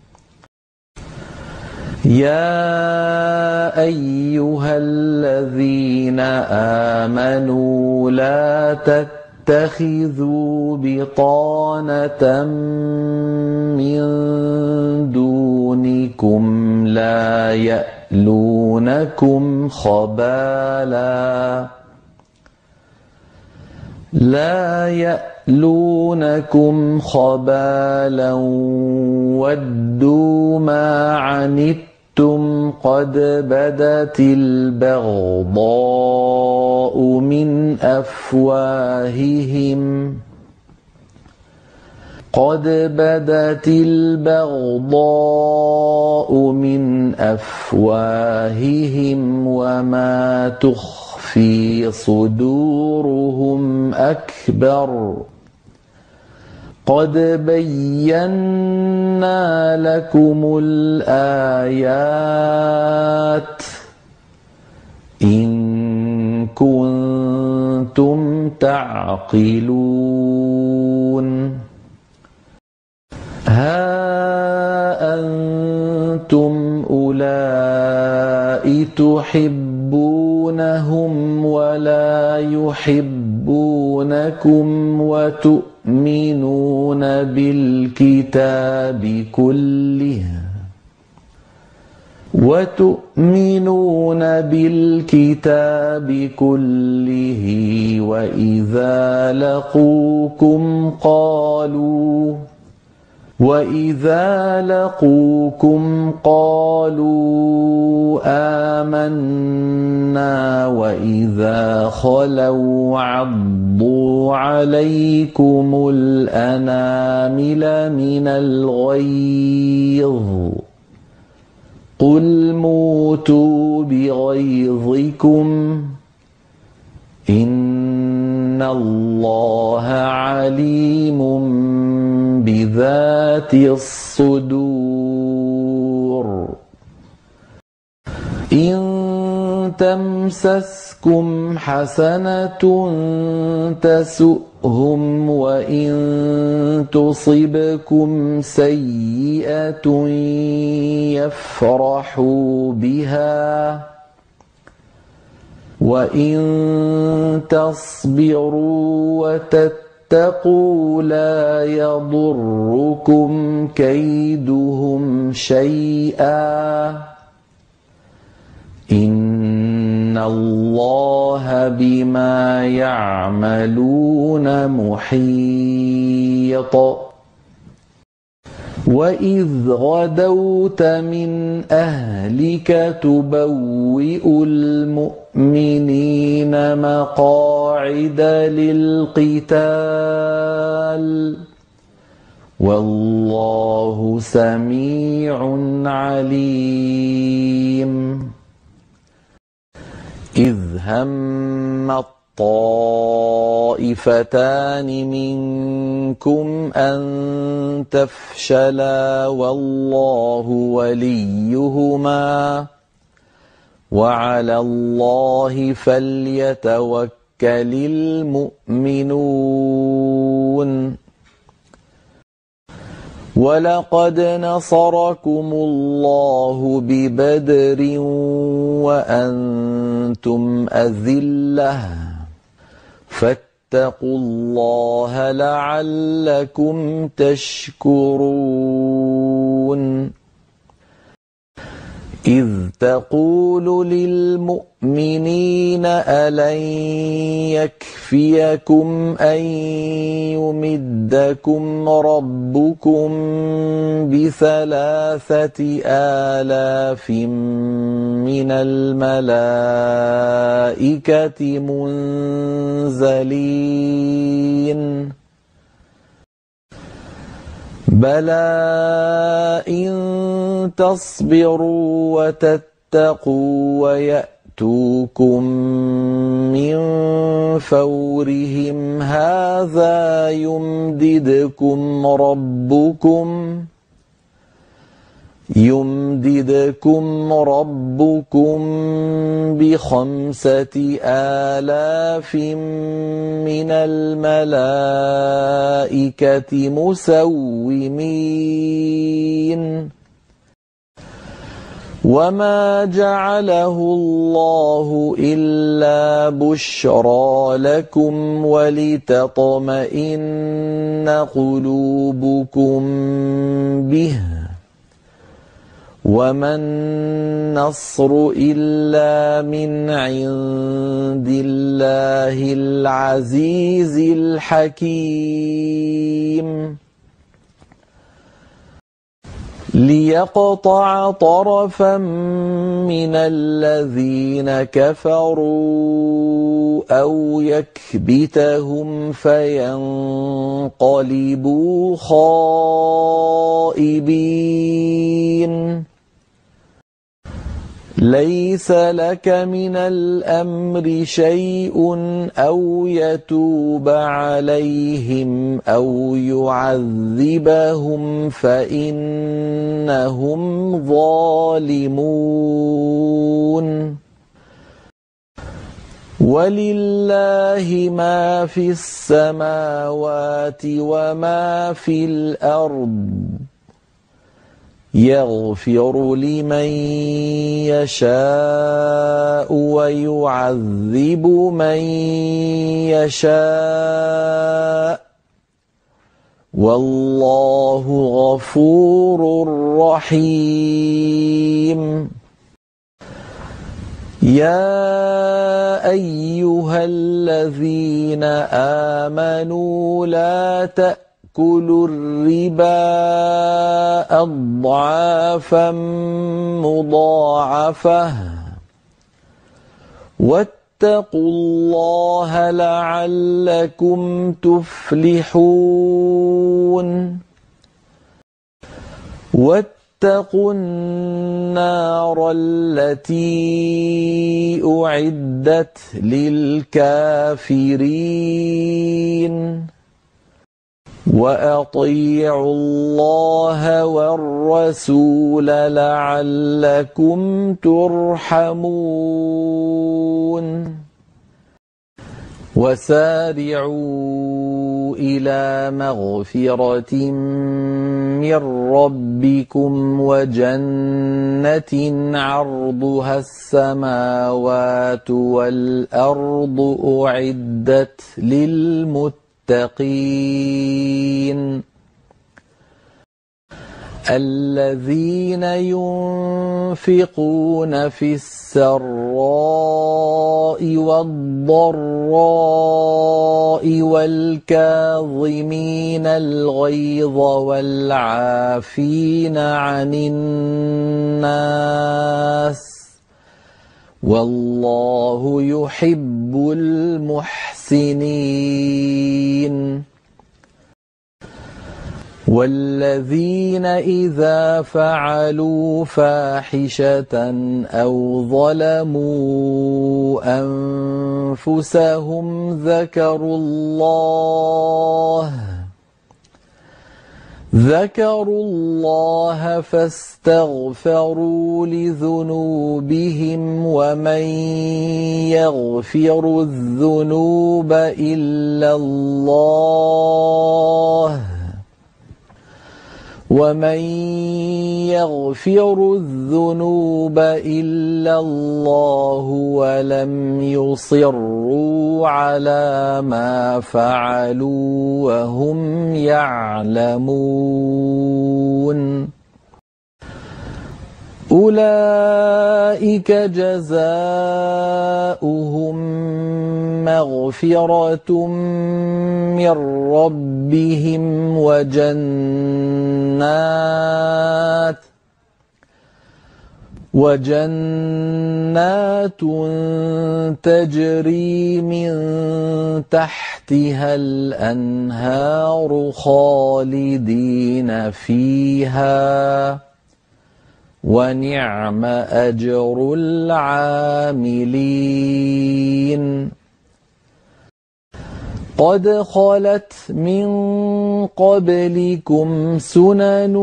يا أيها الذين آمنوا لا تتخذوا بطانة من دونكم لا يألونكم خبالا لا يألونكم خبالا ودوا ما عنتم قد بدت البغضاء من أفواههم قد بدت البغضاء من أفواههم وما تخفي صدورهم أكبر قد بينا لكم الآيات إن كنتم تعقلون ها أنتم أولئك تحبونهم ولا يحبونكم وتؤمنون بالكتاب كله وتؤمنون بالكتاب كله وإذا لقوكم قالوا وإذا لقوكم قالوا آمنا وإذا خلوا عضوا عليكم الأنامل من الغيظ قل موتوا بغيظكم إن الله عليم بذات الصدور إن تمسسكم حسنة تسؤهم وإن تصبكم سيئة يفرحوا بها وإن تصبروا وتتقوا لا يضركم كيدهم شيئا إن الله بما يعملون محيط وإذ غدوت من أهلك تبوئ المؤمنين مقاعد للقتال والله سميع عليم إذ هم الطائفتان منكم أن تفشلا والله وليهما وعلى الله فليتوكل المؤمنون ولقد نصركم الله ببدر وأنتم أذلة فاتقوا الله لعلكم تشكرون إذ تقول للمؤمنين ألن يكفيكم أن يمدكم ربكم بثلاثة آلاف من الملائكة منزلين بلى إن تصبروا وتتقوا ويأتوكم من فورهم هذا يمددكم ربكم يمددكم ربكم بخمسة آلاف من الملائكة مسومين وما جعله الله إلا بشرى لكم ولتطمئن قلوبكم به وما النصر إلا من عند الله العزيز الحكيم ليقطع طرفا من الذين كفروا أو يكبتهم فينقلبوا خائبين ليس لك من الأمر شيء أو يتوب عليهم أو يعذبهم فإنهم ظالمون ولله ما في السماوات وما في الأرض يغفر لمن يشاء ويعذب من يشاء والله غفور رحيم يا أيها الذين آمنوا لا تأتوا كلوا الربا أضعافا مضاعفة واتقوا الله لعلكم تفلحون واتقوا النار التي أعدت للكافرين وأطيعوا الله والرسول لعلكم ترحمون وسارعوا إلى مغفرة من ربكم وجنة عرضها السماوات والأرض أعدت للمتقين المتقين الذين ينفقون في السراء والضراء والكاظمين الغيظ والعافين عن الناس والله يحب المحسنين والذين إذا فعلوا فاحشة أو ظلموا أنفسهم ذكروا الله ذكروا الله فاستغفروا لذنوبهم ومن يغفر الذنوب إلا الله ومن يغفر الذنوب إلا الله ولم يصروا على ما فعلوا وهم يعلمون أولئك جزاؤهم مغفرة من ربهم وجنات وجنات تجري من تحتها الأنهار خالدين فيها ونعم أجر العاملين قد خلت من قبلكم سنن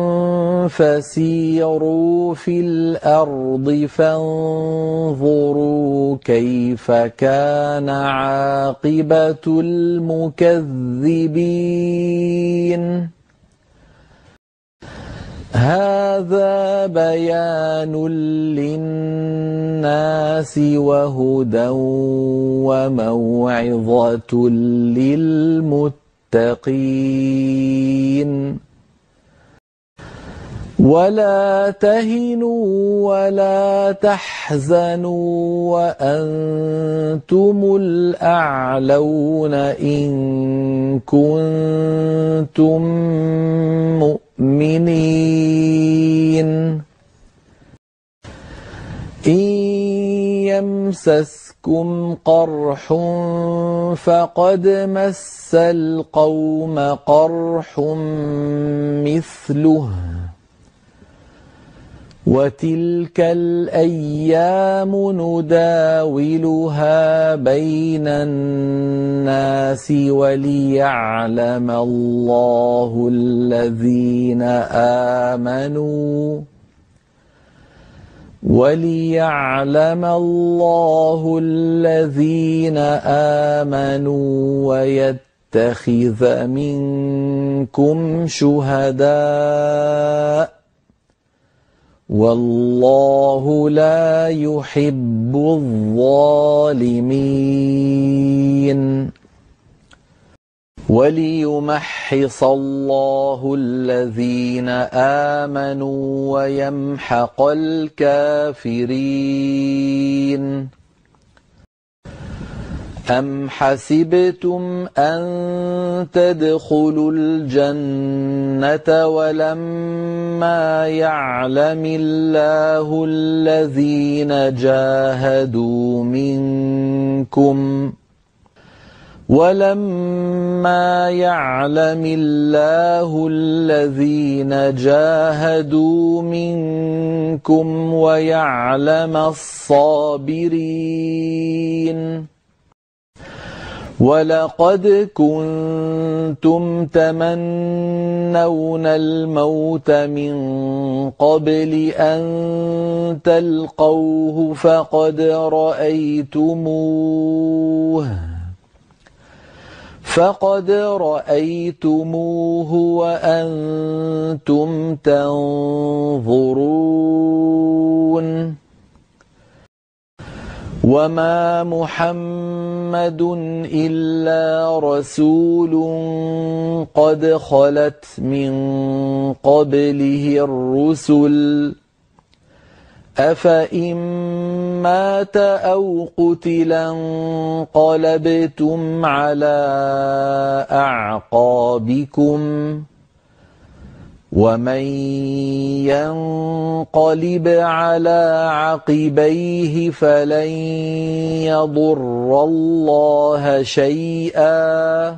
فسيروا في الأرض فانظروا كيف كان عاقبة المكذبين هذا بيان للناس وهدى وموعظة للمتقين ولا تهنوا ولا تحزنوا وأنتم الأعلون إن كنتم مؤمنين إن يمسسكم قرح فقد مس القوم قرح مثله وتلك الأيام نداولها بين الناس وليعلم الله الذين آمنوا وليعلم الله الذين آمنوا ويتخذ منكم شهداء والله لا يحب الظالمين وليمحص الله الذين آمنوا ويمحق الكافرين أم حسبتم أن تدخلوا الجنة ولما يعلم الله الذين جاهدوا منكم ولما يعلم الله الذين جاهدوا منكم ويعلم الصابرين ولقد كنتم تمنون الموت من قبل أن تلقوه فقد رأيتموه فقد رأيتموه وأنتم تنظرون وما محمد إلا رسول قد خلت من قبله الرسل أفإن مات أو قتلا انقلبتم على أعقابكم ومن ينقلب على عقبيه فلن يضر الله شيئا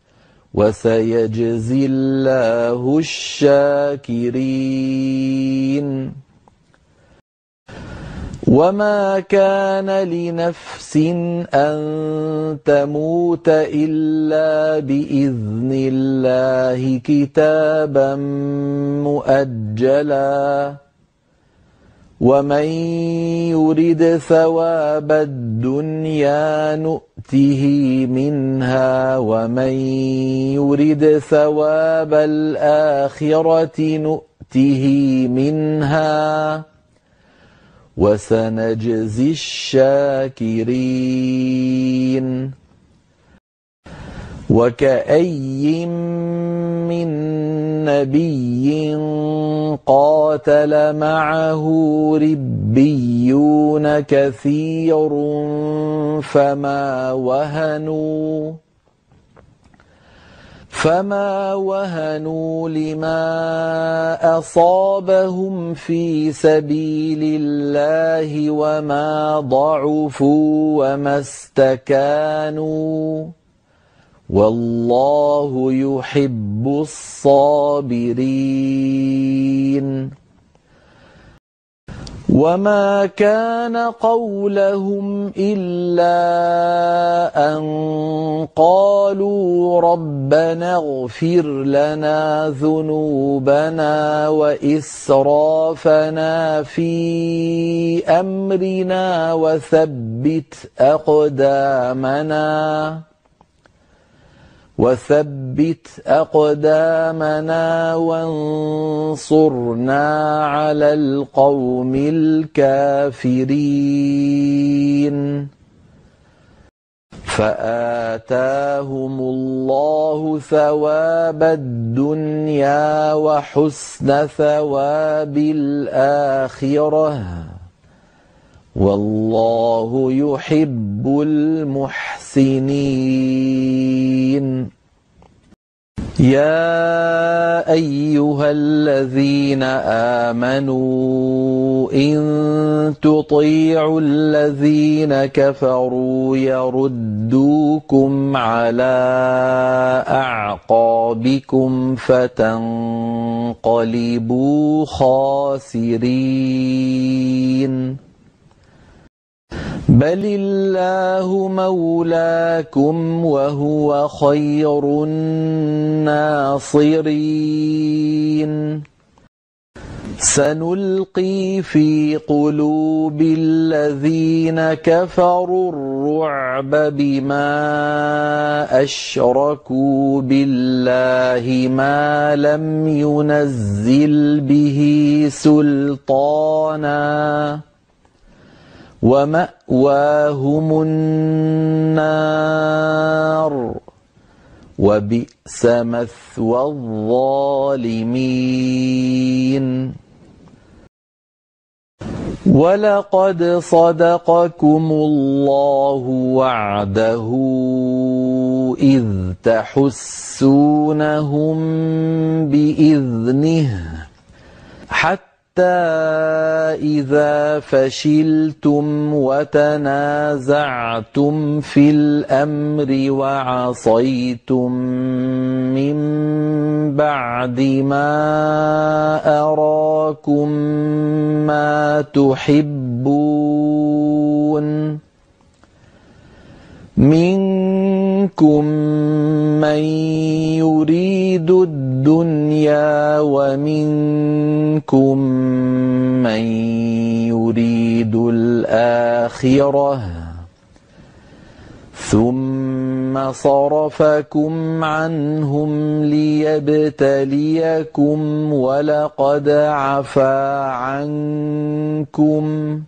وسيجزي الله الشاكرين وما كان لنفس أن تموت إلا بإذن الله كتابا مؤجلا ومن يرد ثواب الدنيا نؤته منها ومن يرد ثواب الآخرة نؤته منها وسنجزي الشاكرين وكأي من نبي قاتل معه ربيون كثير فما وهنوا فما وهنوا لما أصابهم في سبيل الله وما ضعفوا وما استكانوا والله يحب الصابرين وما كان قولهم إلا أن قالوا ربنا اغفر لنا ذنوبنا وإسرافنا في أمرنا وثبت أقدامنا وثبت أقدامنا وانصرنا على القوم الكافرين فآتاهم الله ثواب الدنيا وحسن ثواب الآخرة والله يحب المحسنين يا أيها الذين آمنوا إن تطيعوا الذين كفروا يردوكم على أعقابكم فتنقلبوا خاسرين بل الله مولاكم وهو خير الناصرين سنلقي في قلوب الذين كفروا الرعب بما أشركوا بالله ما لم ينزل به سلطانا ومأواهم النار وبئس مثوى الظالمين ولقد صدقكم الله وعده إذ تحسونهم بإذنه حتى إذا فشلتم وتنازعتم في الأمر وعصيتم من بعد ما أراكم ما تحبون منكم من يريد الدنيا ومنكم من يريد الآخرة ثم صرفكم عنهم ليبتليكم ولقد عفا عنكم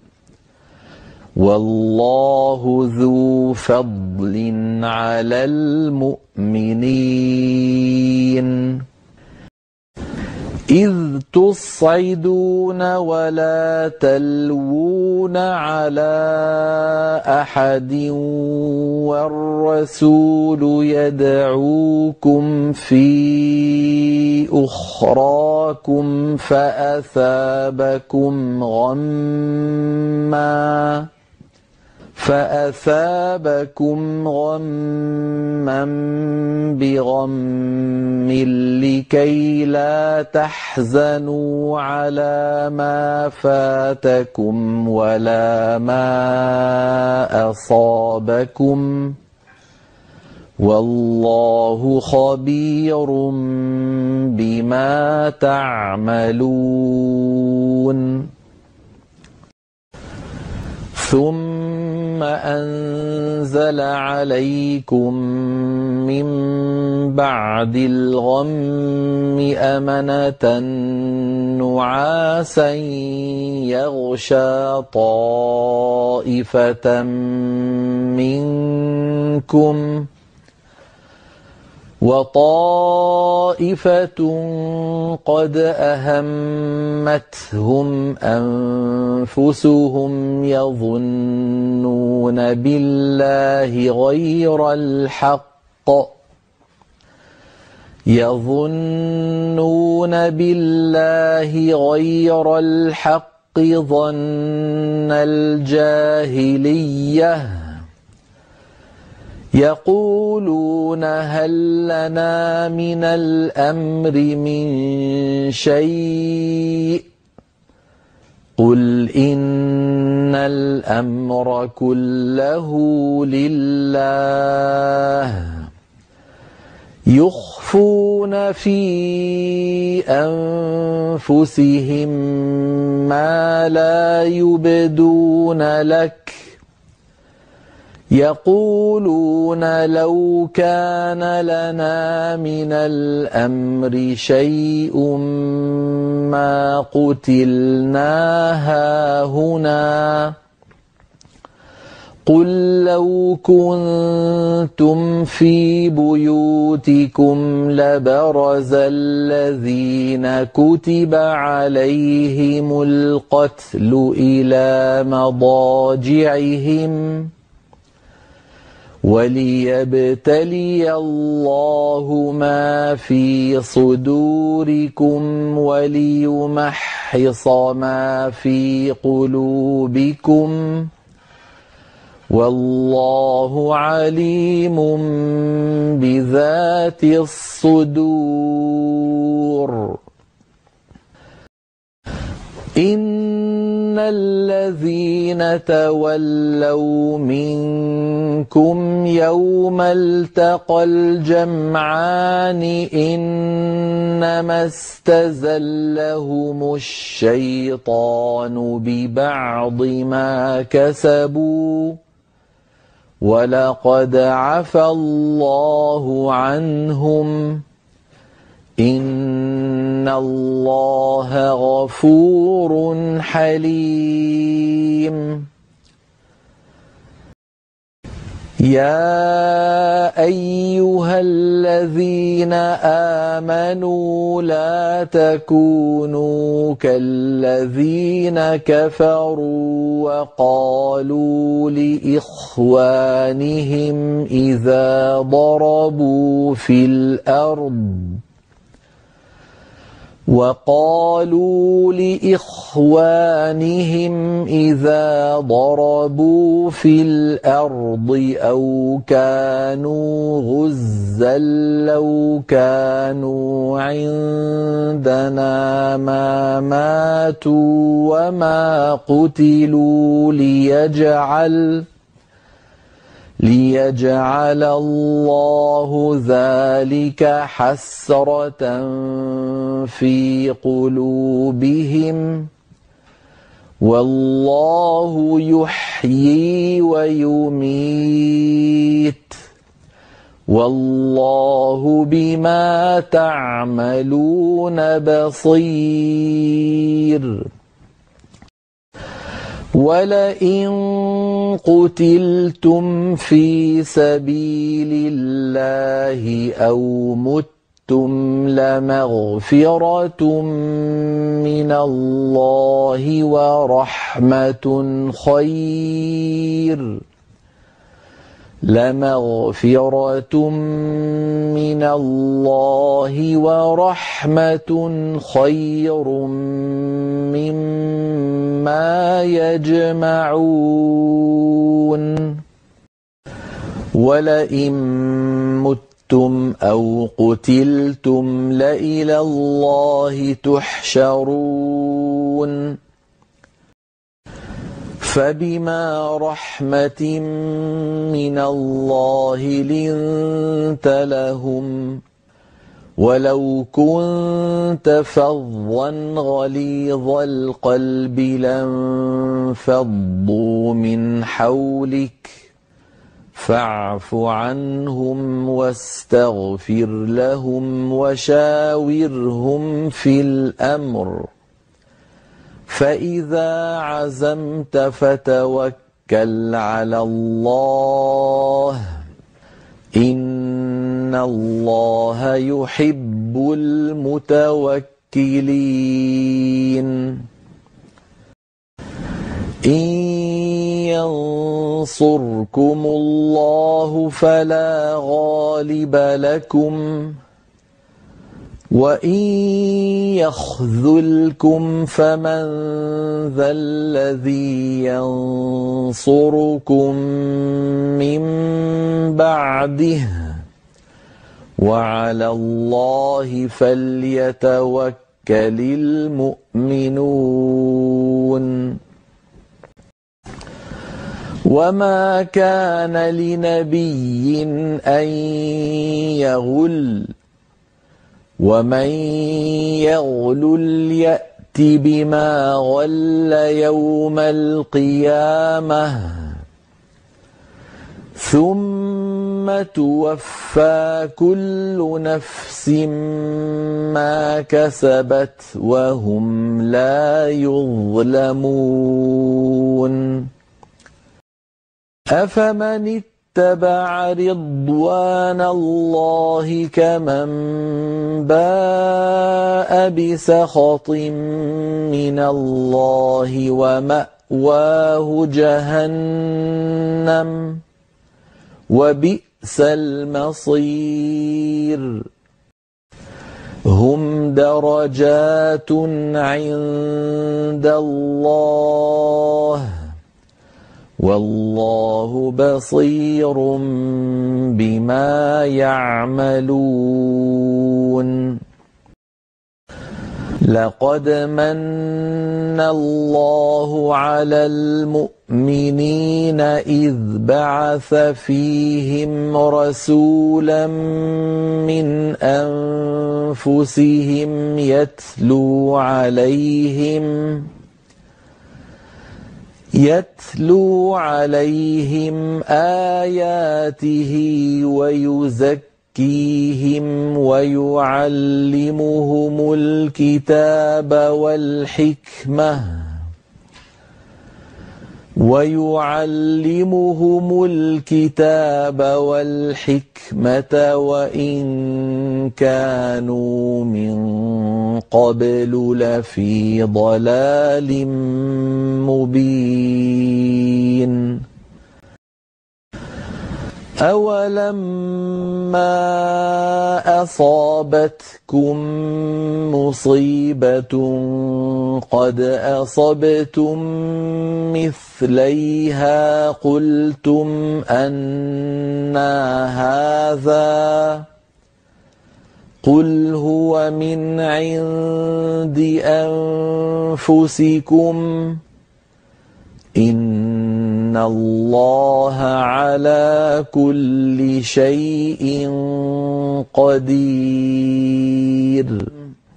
والله ذو فضل على المؤمنين إذ تصعدون ولا تلوون على أحد والرسول يدعوكم في أخراكم فأثابكم غمّا فأثابكم غمّا بغمٍّ لكي لا تحزنوا على ما فاتكم ولا ما أصابكم والله خبير بما تعملون ثم أنزل عليكم من بعد الغم أمنة نعاسا يغشى طائفة منكم وطائفة قد أهمتهم أنفسهم يظنون بالله غير الحق يظنون بالله غير الحق ظن الجاهلية يقولون هل لنا من الأمر من شيء قل إن الأمر كله لله يخفون في أنفسهم ما لا يبدون لك يقولون لو كان لنا من الأمر شيء ما قتلنا هاهنا قل لو كنتم في بيوتكم لبرز الذين كتب عليهم القتل إلى مضاجعهم وليبتلي الله ما في صدوركم وليمحص ما في قلوبكم والله عليم بذات الصدور إن الذين تولوا منكم يوم التقى الجمعان إنما استزلهم الشيطان ببعض ما كسبوا ولقد عفى الله عنهم إن الله غفور حليم يا أيها الذين آمنوا لا تكونوا كالذين كفروا وقالوا لإخوانهم إذا ضربوا في الأرض وقالوا لإخوانهم إذا ضربوا في الأرض أو كانوا غزا لو كانوا عندنا ما ماتوا وما قتلوا ليجعل ليجعل الله ذلك حسرة في قلوبهم والله يحيي ويميت والله بما تعملون بصير ولئن قتلتم في سبيل الله أو متم لمغفرة من الله ورحمة خير لمغفرة من الله ورحمة خير مما يجمعون ولئن متم أو قتلتم لإلى الله تحشرون فبما رحمة من الله لنت لهم ولو كنت فظا غليظ القلب لانفضوا من حولك فاعف عنهم واستغفر لهم وشاورهم في الأمر فإذا عزمت فتوكل على الله إن الله يحب المتوكلين إن ينصركم الله فلا غالب لكم وإن يخذلكم فمن ذا الذي ينصركم من بعده وعلى الله فليتوكل المؤمنون وما كان لنبي أن يغل ومن يغلل يأت بما غل يوم القيامة ثم توفى كل نفس ما كسبت وهم لا يظلمون أفمن اتبع رضوان الله كمن باء بسخط من الله ومأواه جهنم وبئس المصير هم درجات عند الله والله بصير بما يعملون لقد من الله على المؤمنين إذ بعث فيهم رسولا من أنفسهم يتلو عليهم يتلو عليهم آياته ويزكيهم ويعلمهم الكتاب والحكمة ويعلمهم الكتاب والحكمة وإن كانوا من قبل لفي ضلال مبين أولما أصابتكم مصيبة قد أصبتم مثليها قلتم أنى هذا قل هو من عند أنفسكم إن الله على كل شيء قدير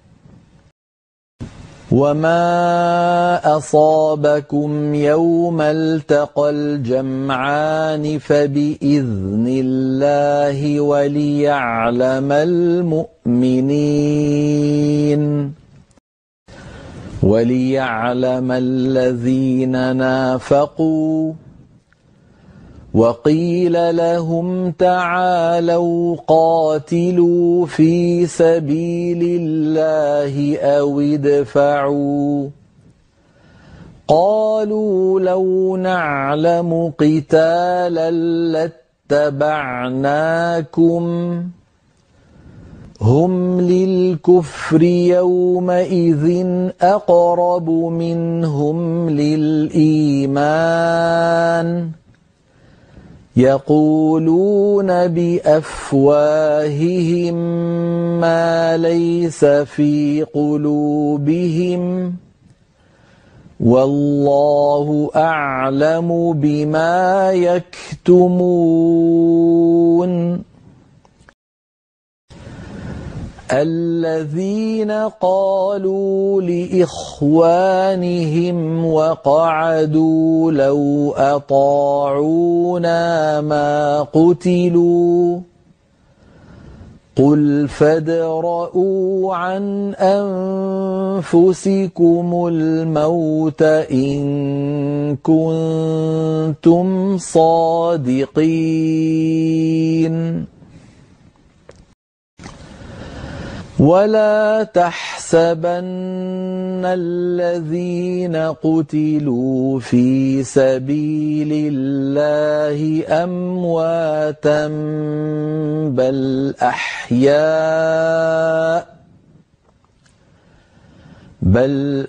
وما أصابكم يوم التقى الجمعان فبإذن الله وليعلم المؤمنين وليعلم الذين نافقوا وقيل لهم تعالوا قاتلوا في سبيل الله أو ادفعوا قالوا لو نعلم قتالا لاتبعناكم هم للكفر يومئذ أقرب منهم للإيمان يقولون بأفواههم ما ليس في قلوبهم والله أعلم بما يكتمون الذين قالوا لإخوانهم وقعدوا لو أطاعونا ما قتلوا قل فادرءوا عن أنفسكم الموت إن كنتم صادقين ولا تحسبن الذين قتلوا في سبيل الله أمواتا بل أحياء بل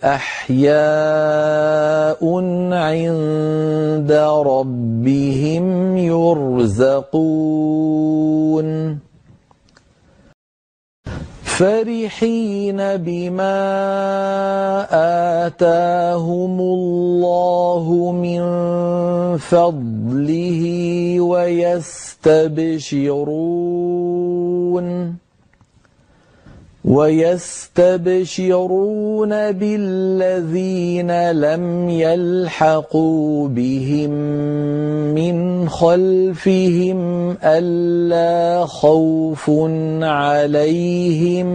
أحياء عند ربهم يرزقون فرحين بما آتاهم الله من فضله ويستبشرون ويستبشرون بالذين لم يلحقوا بهم من خلفهم ألا خوف عليهم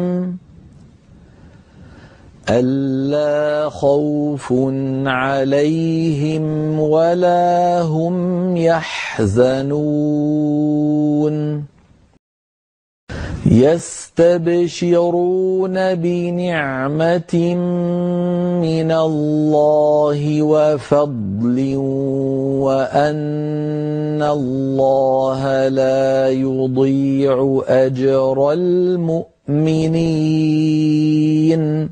ألا خوف عليهم ولا هم يحزنون يستبشرون بنعمة من الله وفضل وأن الله لا يضيع أجر المؤمنين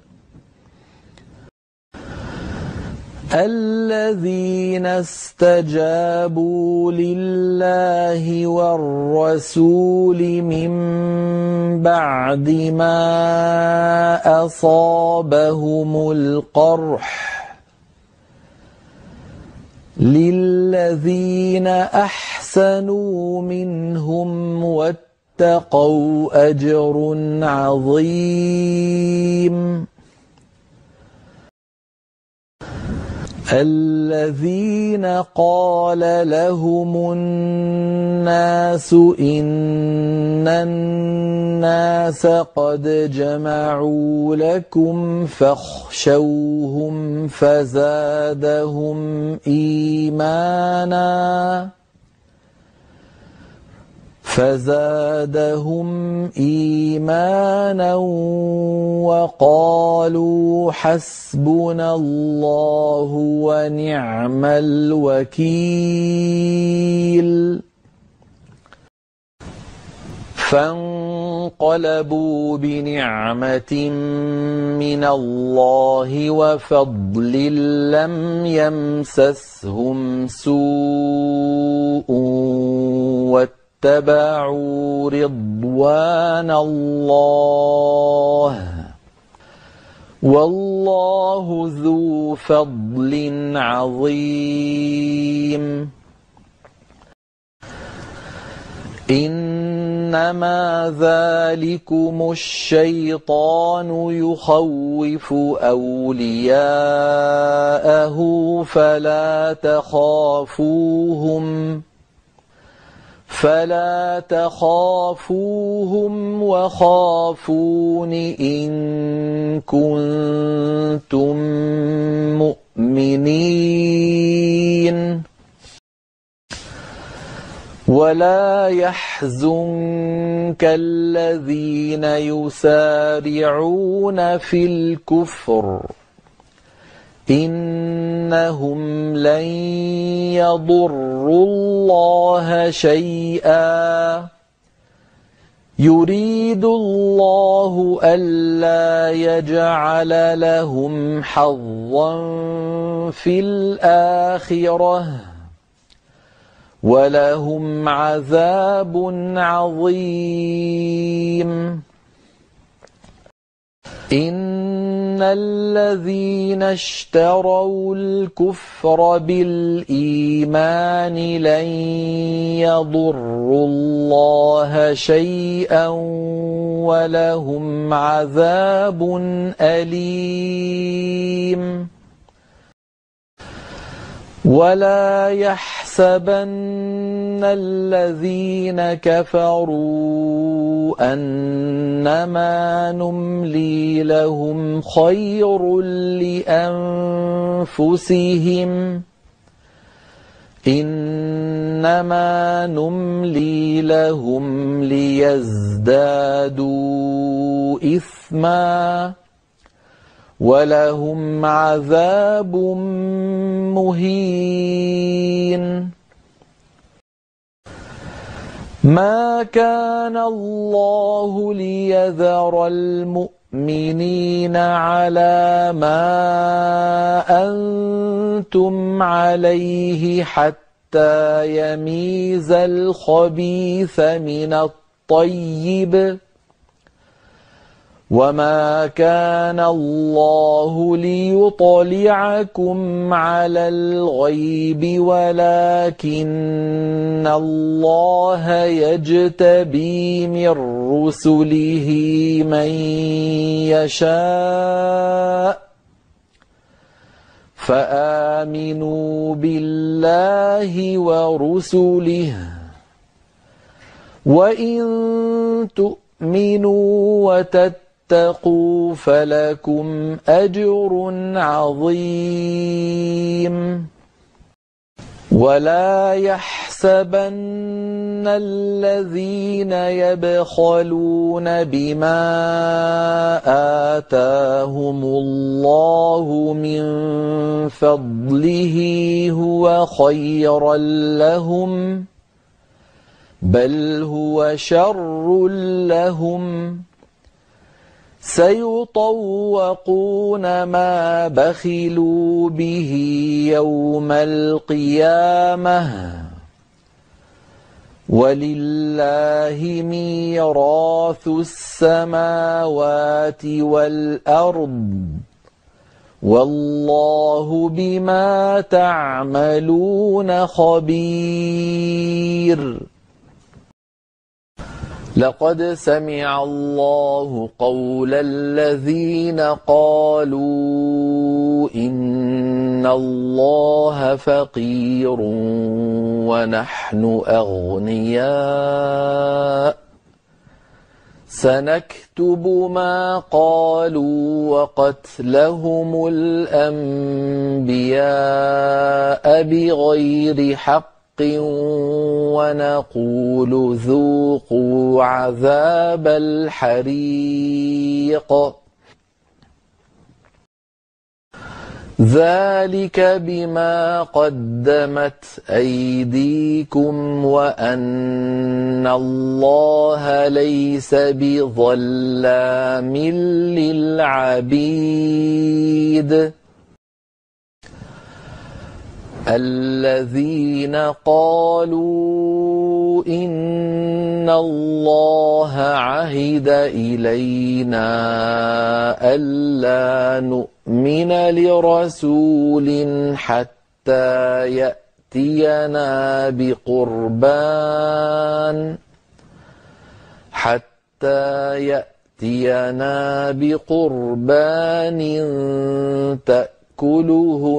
الذين استجابوا لله والرسول من بعد ما أصابهم القرح للذين أحسنوا منهم واتقوا أجر عظيم الذين قال لهم الناس إن الناس قد جمعوا لكم فاخشوهم فزادهم إيمانا فزادهم إيمانا وقالوا حسبنا الله ونعم الوكيل فانقلبوا بنعمة من الله وفضل لم يمسسهم سوء واتبعوا رضوان الله والله ذو فضل عظيم إنما ذلكم الشيطان يخوف أولياءه فلا تخافوهم فلا تخافوهم وخافون إن كنتم مؤمنين ولا يحزنك الذين يسارعون في الكفر إنهم لن يضروا الله شيئا يريد الله ألا يجعل لهم حظا في الآخرة ولهم عذاب عظيم إن الذين اشتروا الكفر بالإيمان لن يضروا الله شيئا ولهم عذاب أليم. ولا يحسبن الذين كفروا أنما نملي لهم خير لأنفسهم إنما نملي لهم ليزدادوا إثما ولهم عذاب مهين. ما كان الله ليذر المؤمنين على ما أنتم عليه حتى يميز الخبيث من الطيب وما كان الله ليطلعكم على الغيب ولكن الله يجتبي من رسله من يشاء فآمنوا بالله ورسله وإن تؤمنوا وتتقوا فلكم أجر عظيم. ولا يحسبن الذين يبخلون بما آتاهم الله من فضله هو خيرا لهم بل هو شر لهم سيطوقون ما بخلوا به يوم القيامة ولله ميراث السماوات والأرض والله بما تعملون خبير. لقد سمع الله قول الذين قالوا إن الله فقير ونحن أغنياء سنكتب ما قالوا وقتلهم الأنبياء بغير حق ونقول ذوقوا عذاب الحريق ذلك بما قدمت أيديكم وأن الله ليس بظلام للعبيد. الذين قالوا إن الله عهد إلينا ألا نؤمن لرسول حتى يأتينا بقربان حتى يأتينا بقربان تأكله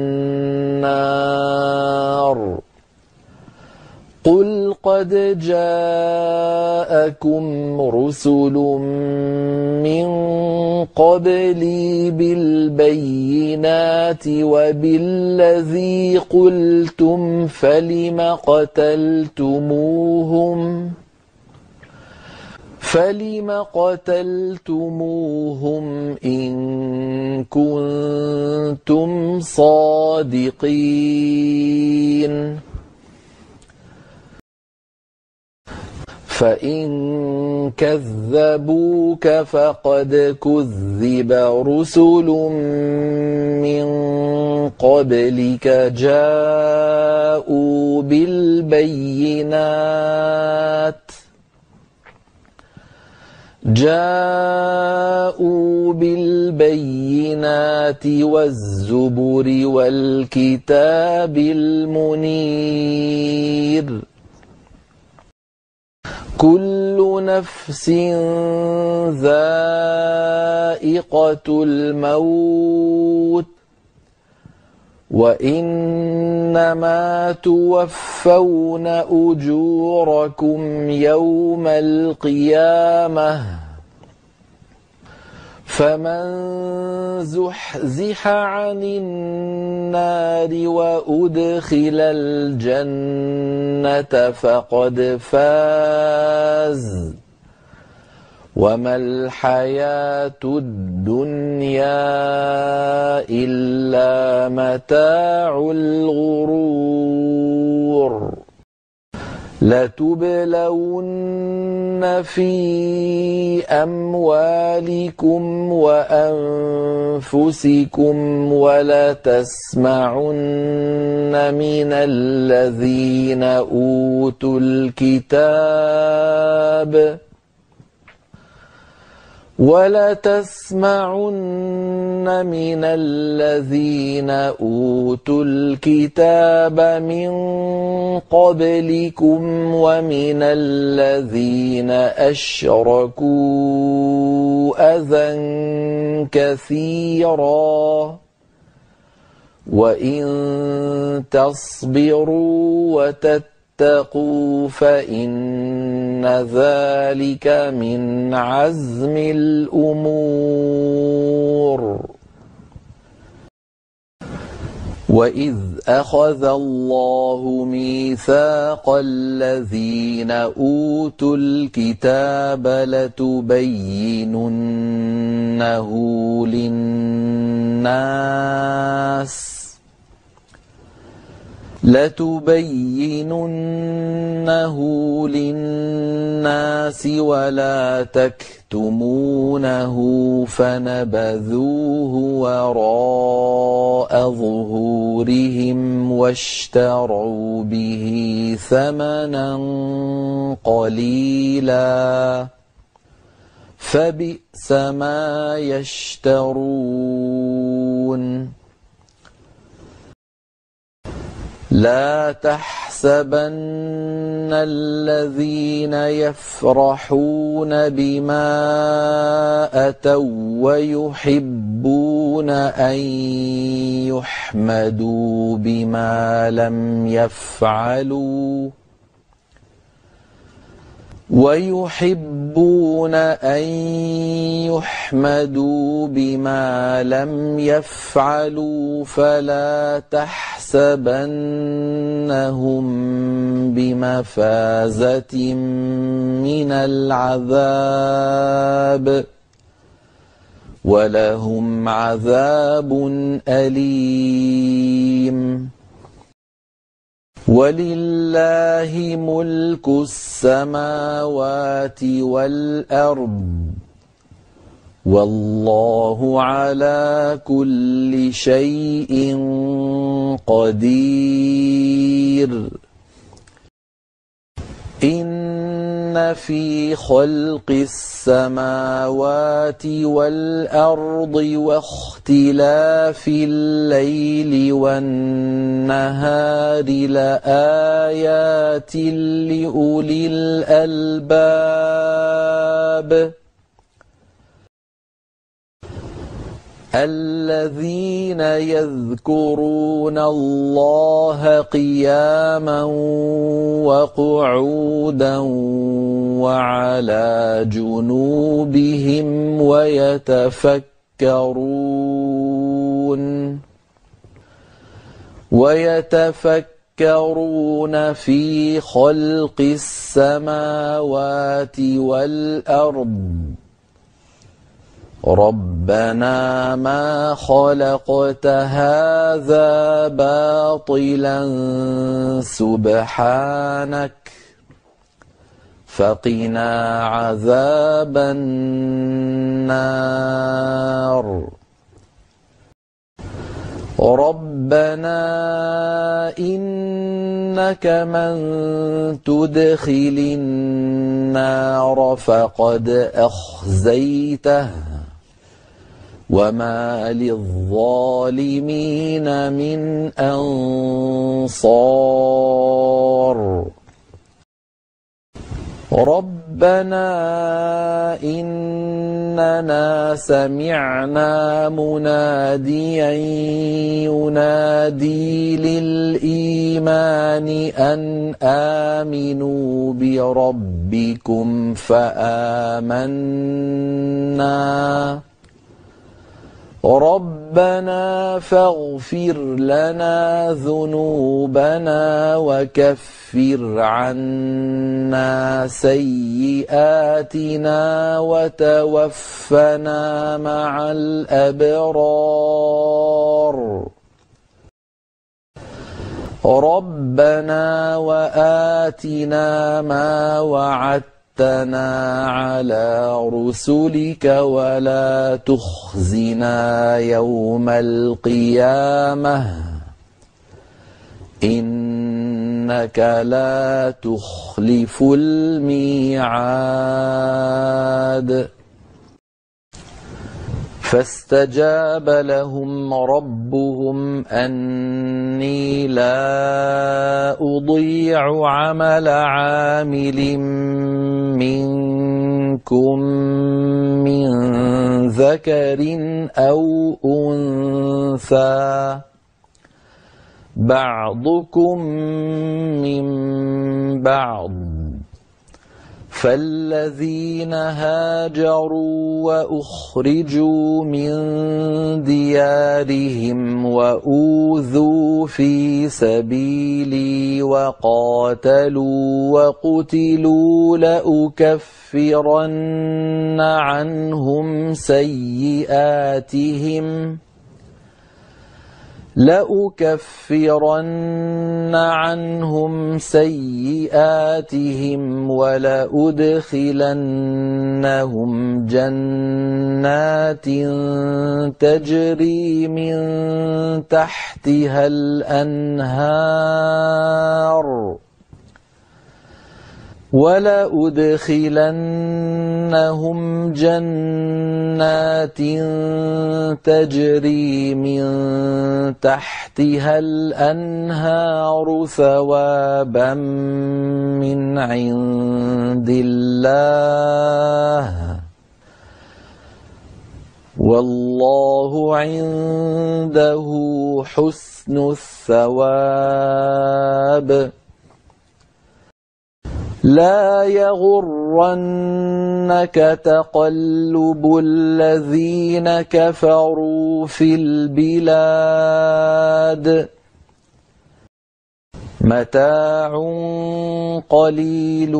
النار قل قد جاءكم رسل من قبلي بالبينات وبالذي قلتم فلم قتلتموهم فلم قتلتموهم إن كنتم صادقين فإن كذبوك فقد كذب رسل من قبلك جاءوا بالبينات جاءوا بالبينات بالبينات والزبر والكتاب المنير كل نفس ذائقة الموت وإنما توفون أجوركم يوم القيامة فمن زحزح عن النار وأدخل الجنة فقد فاز وما الحياة الدنيا إلا متاع الغرور لتبلون في أموالكم وأنفسكم ولتسمعن من الذين أوتوا الكتاب وَلَتَسْمَعُنَّ مِنَ الَّذِينَ أُوتُوا الْكِتَابَ مِنْ قَبْلِكُمْ وَمِنَ الَّذِينَ أَشْرَكُوا أَذًى كَثِيرًا وَإِنْ تَصْبِرُوا وَتَتَّقُوا فَإِنَّ ذَلِكَ مِنْ عَزْمِ الْأُمُورِ وَإِذْ أَخَذَ اللَّهُ مِيثَاقَ الَّذِينَ أُوتُوا الْكِتَابَ لَتُبَيِّنُنَّهُ لِلنَّاسِ لتبيننه للناس ولا تكتمونه فنبذوه وراء ظهورهم واشتروا به ثمنا قليلا فبئس ما يشترون لا تحسبن الذين يفرحون بما أتوا ويحبون أن يحمدوا بما لم يفعلوا ويحبون أن يحمدوا بما لم يفعلوا فلا تحسبنهم بمفازة من العذاب ولهم عذاب أليم ولله ملك السماوات والأرض والله على كل شيء قدير إن في خلق السماوات والأرض واختلاف الليل والنهار لآيات لأولي الألباب الذين يذكرون الله قياما وقعودا وعلى جنوبهم ويتفكرون ويتفكرون في خلق السماوات والأرض ربنا ما خلقت هذا باطلا سبحانك فقنا عذاب النار ربنا إنك من تدخل النار فقد أخزيته وما للظالمين من أنصار ربنا إننا سمعنا مناديا ينادي للإيمان أن آمنوا بربكم فآمنا ربنا فاغفر لنا ذنوبنا وكفر عنا سيئاتنا وتوفنا مع الأبرار ربنا وآتنا ما وعدتنا على رسلك ولا تخزنا يوم القيامة إنك لا تخلف الميعاد فاستجاب لهم ربهم أني لا أضيع عمل عامل منكم من ذكر أو أنثى بعضكم من بعض فالذين هاجروا وأخرجوا من ديارهم وأوذوا في سبيلي وقاتلوا وقتلوا لأكفرن عنهم سيئاتهم لأكفرن عنهم سيئاتهم ولأدخلنهم جنات تجري من تحتها الأنهار ولأدخلنهم جنات تجري من تحتها الأنهار ثوابا من عند الله والله عنده حسن الثواب لا يغرنك تقلب الذين كفروا في البلاد متاع قليل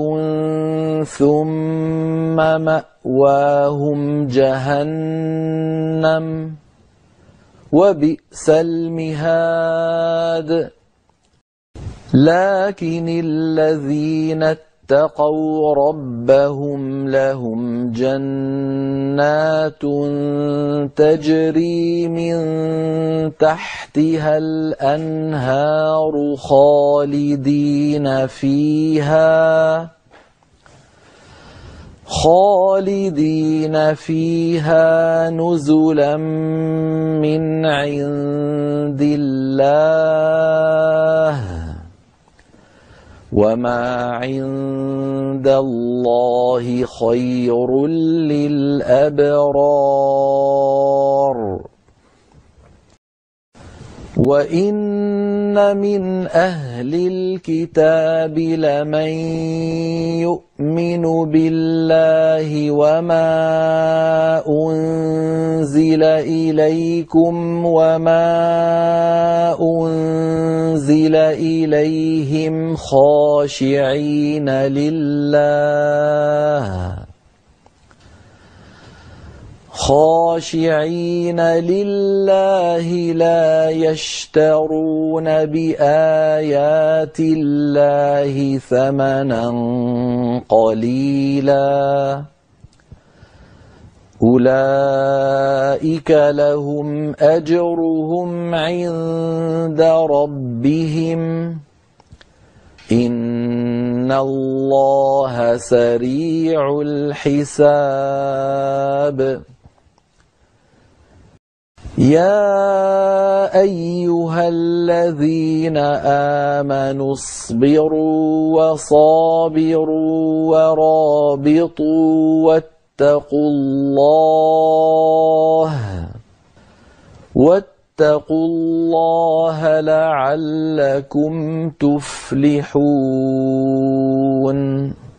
ثم مأواهم جهنم وبئس المهاد لكن الذين اتقوا ربهم لهم جنات تجري من تحتها الأنهار خالدين فيها خالدين فيها نزلا من عند الله وما عند الله خير للأبرار وإن من أهل الكتاب لمن يؤمن بالله وما أنزل إليكم وما أنزل إليهم خاشعين لله خاشعين لله لا يشترون بآيات الله ثمنا قليلا أولئك لهم أجرهم عند ربهم إن الله سريع الحساب يا أيها الذين آمنوا اصبروا وصابروا ورابطوا واتقوا الله واتقوا الله لعلكم تفلحون.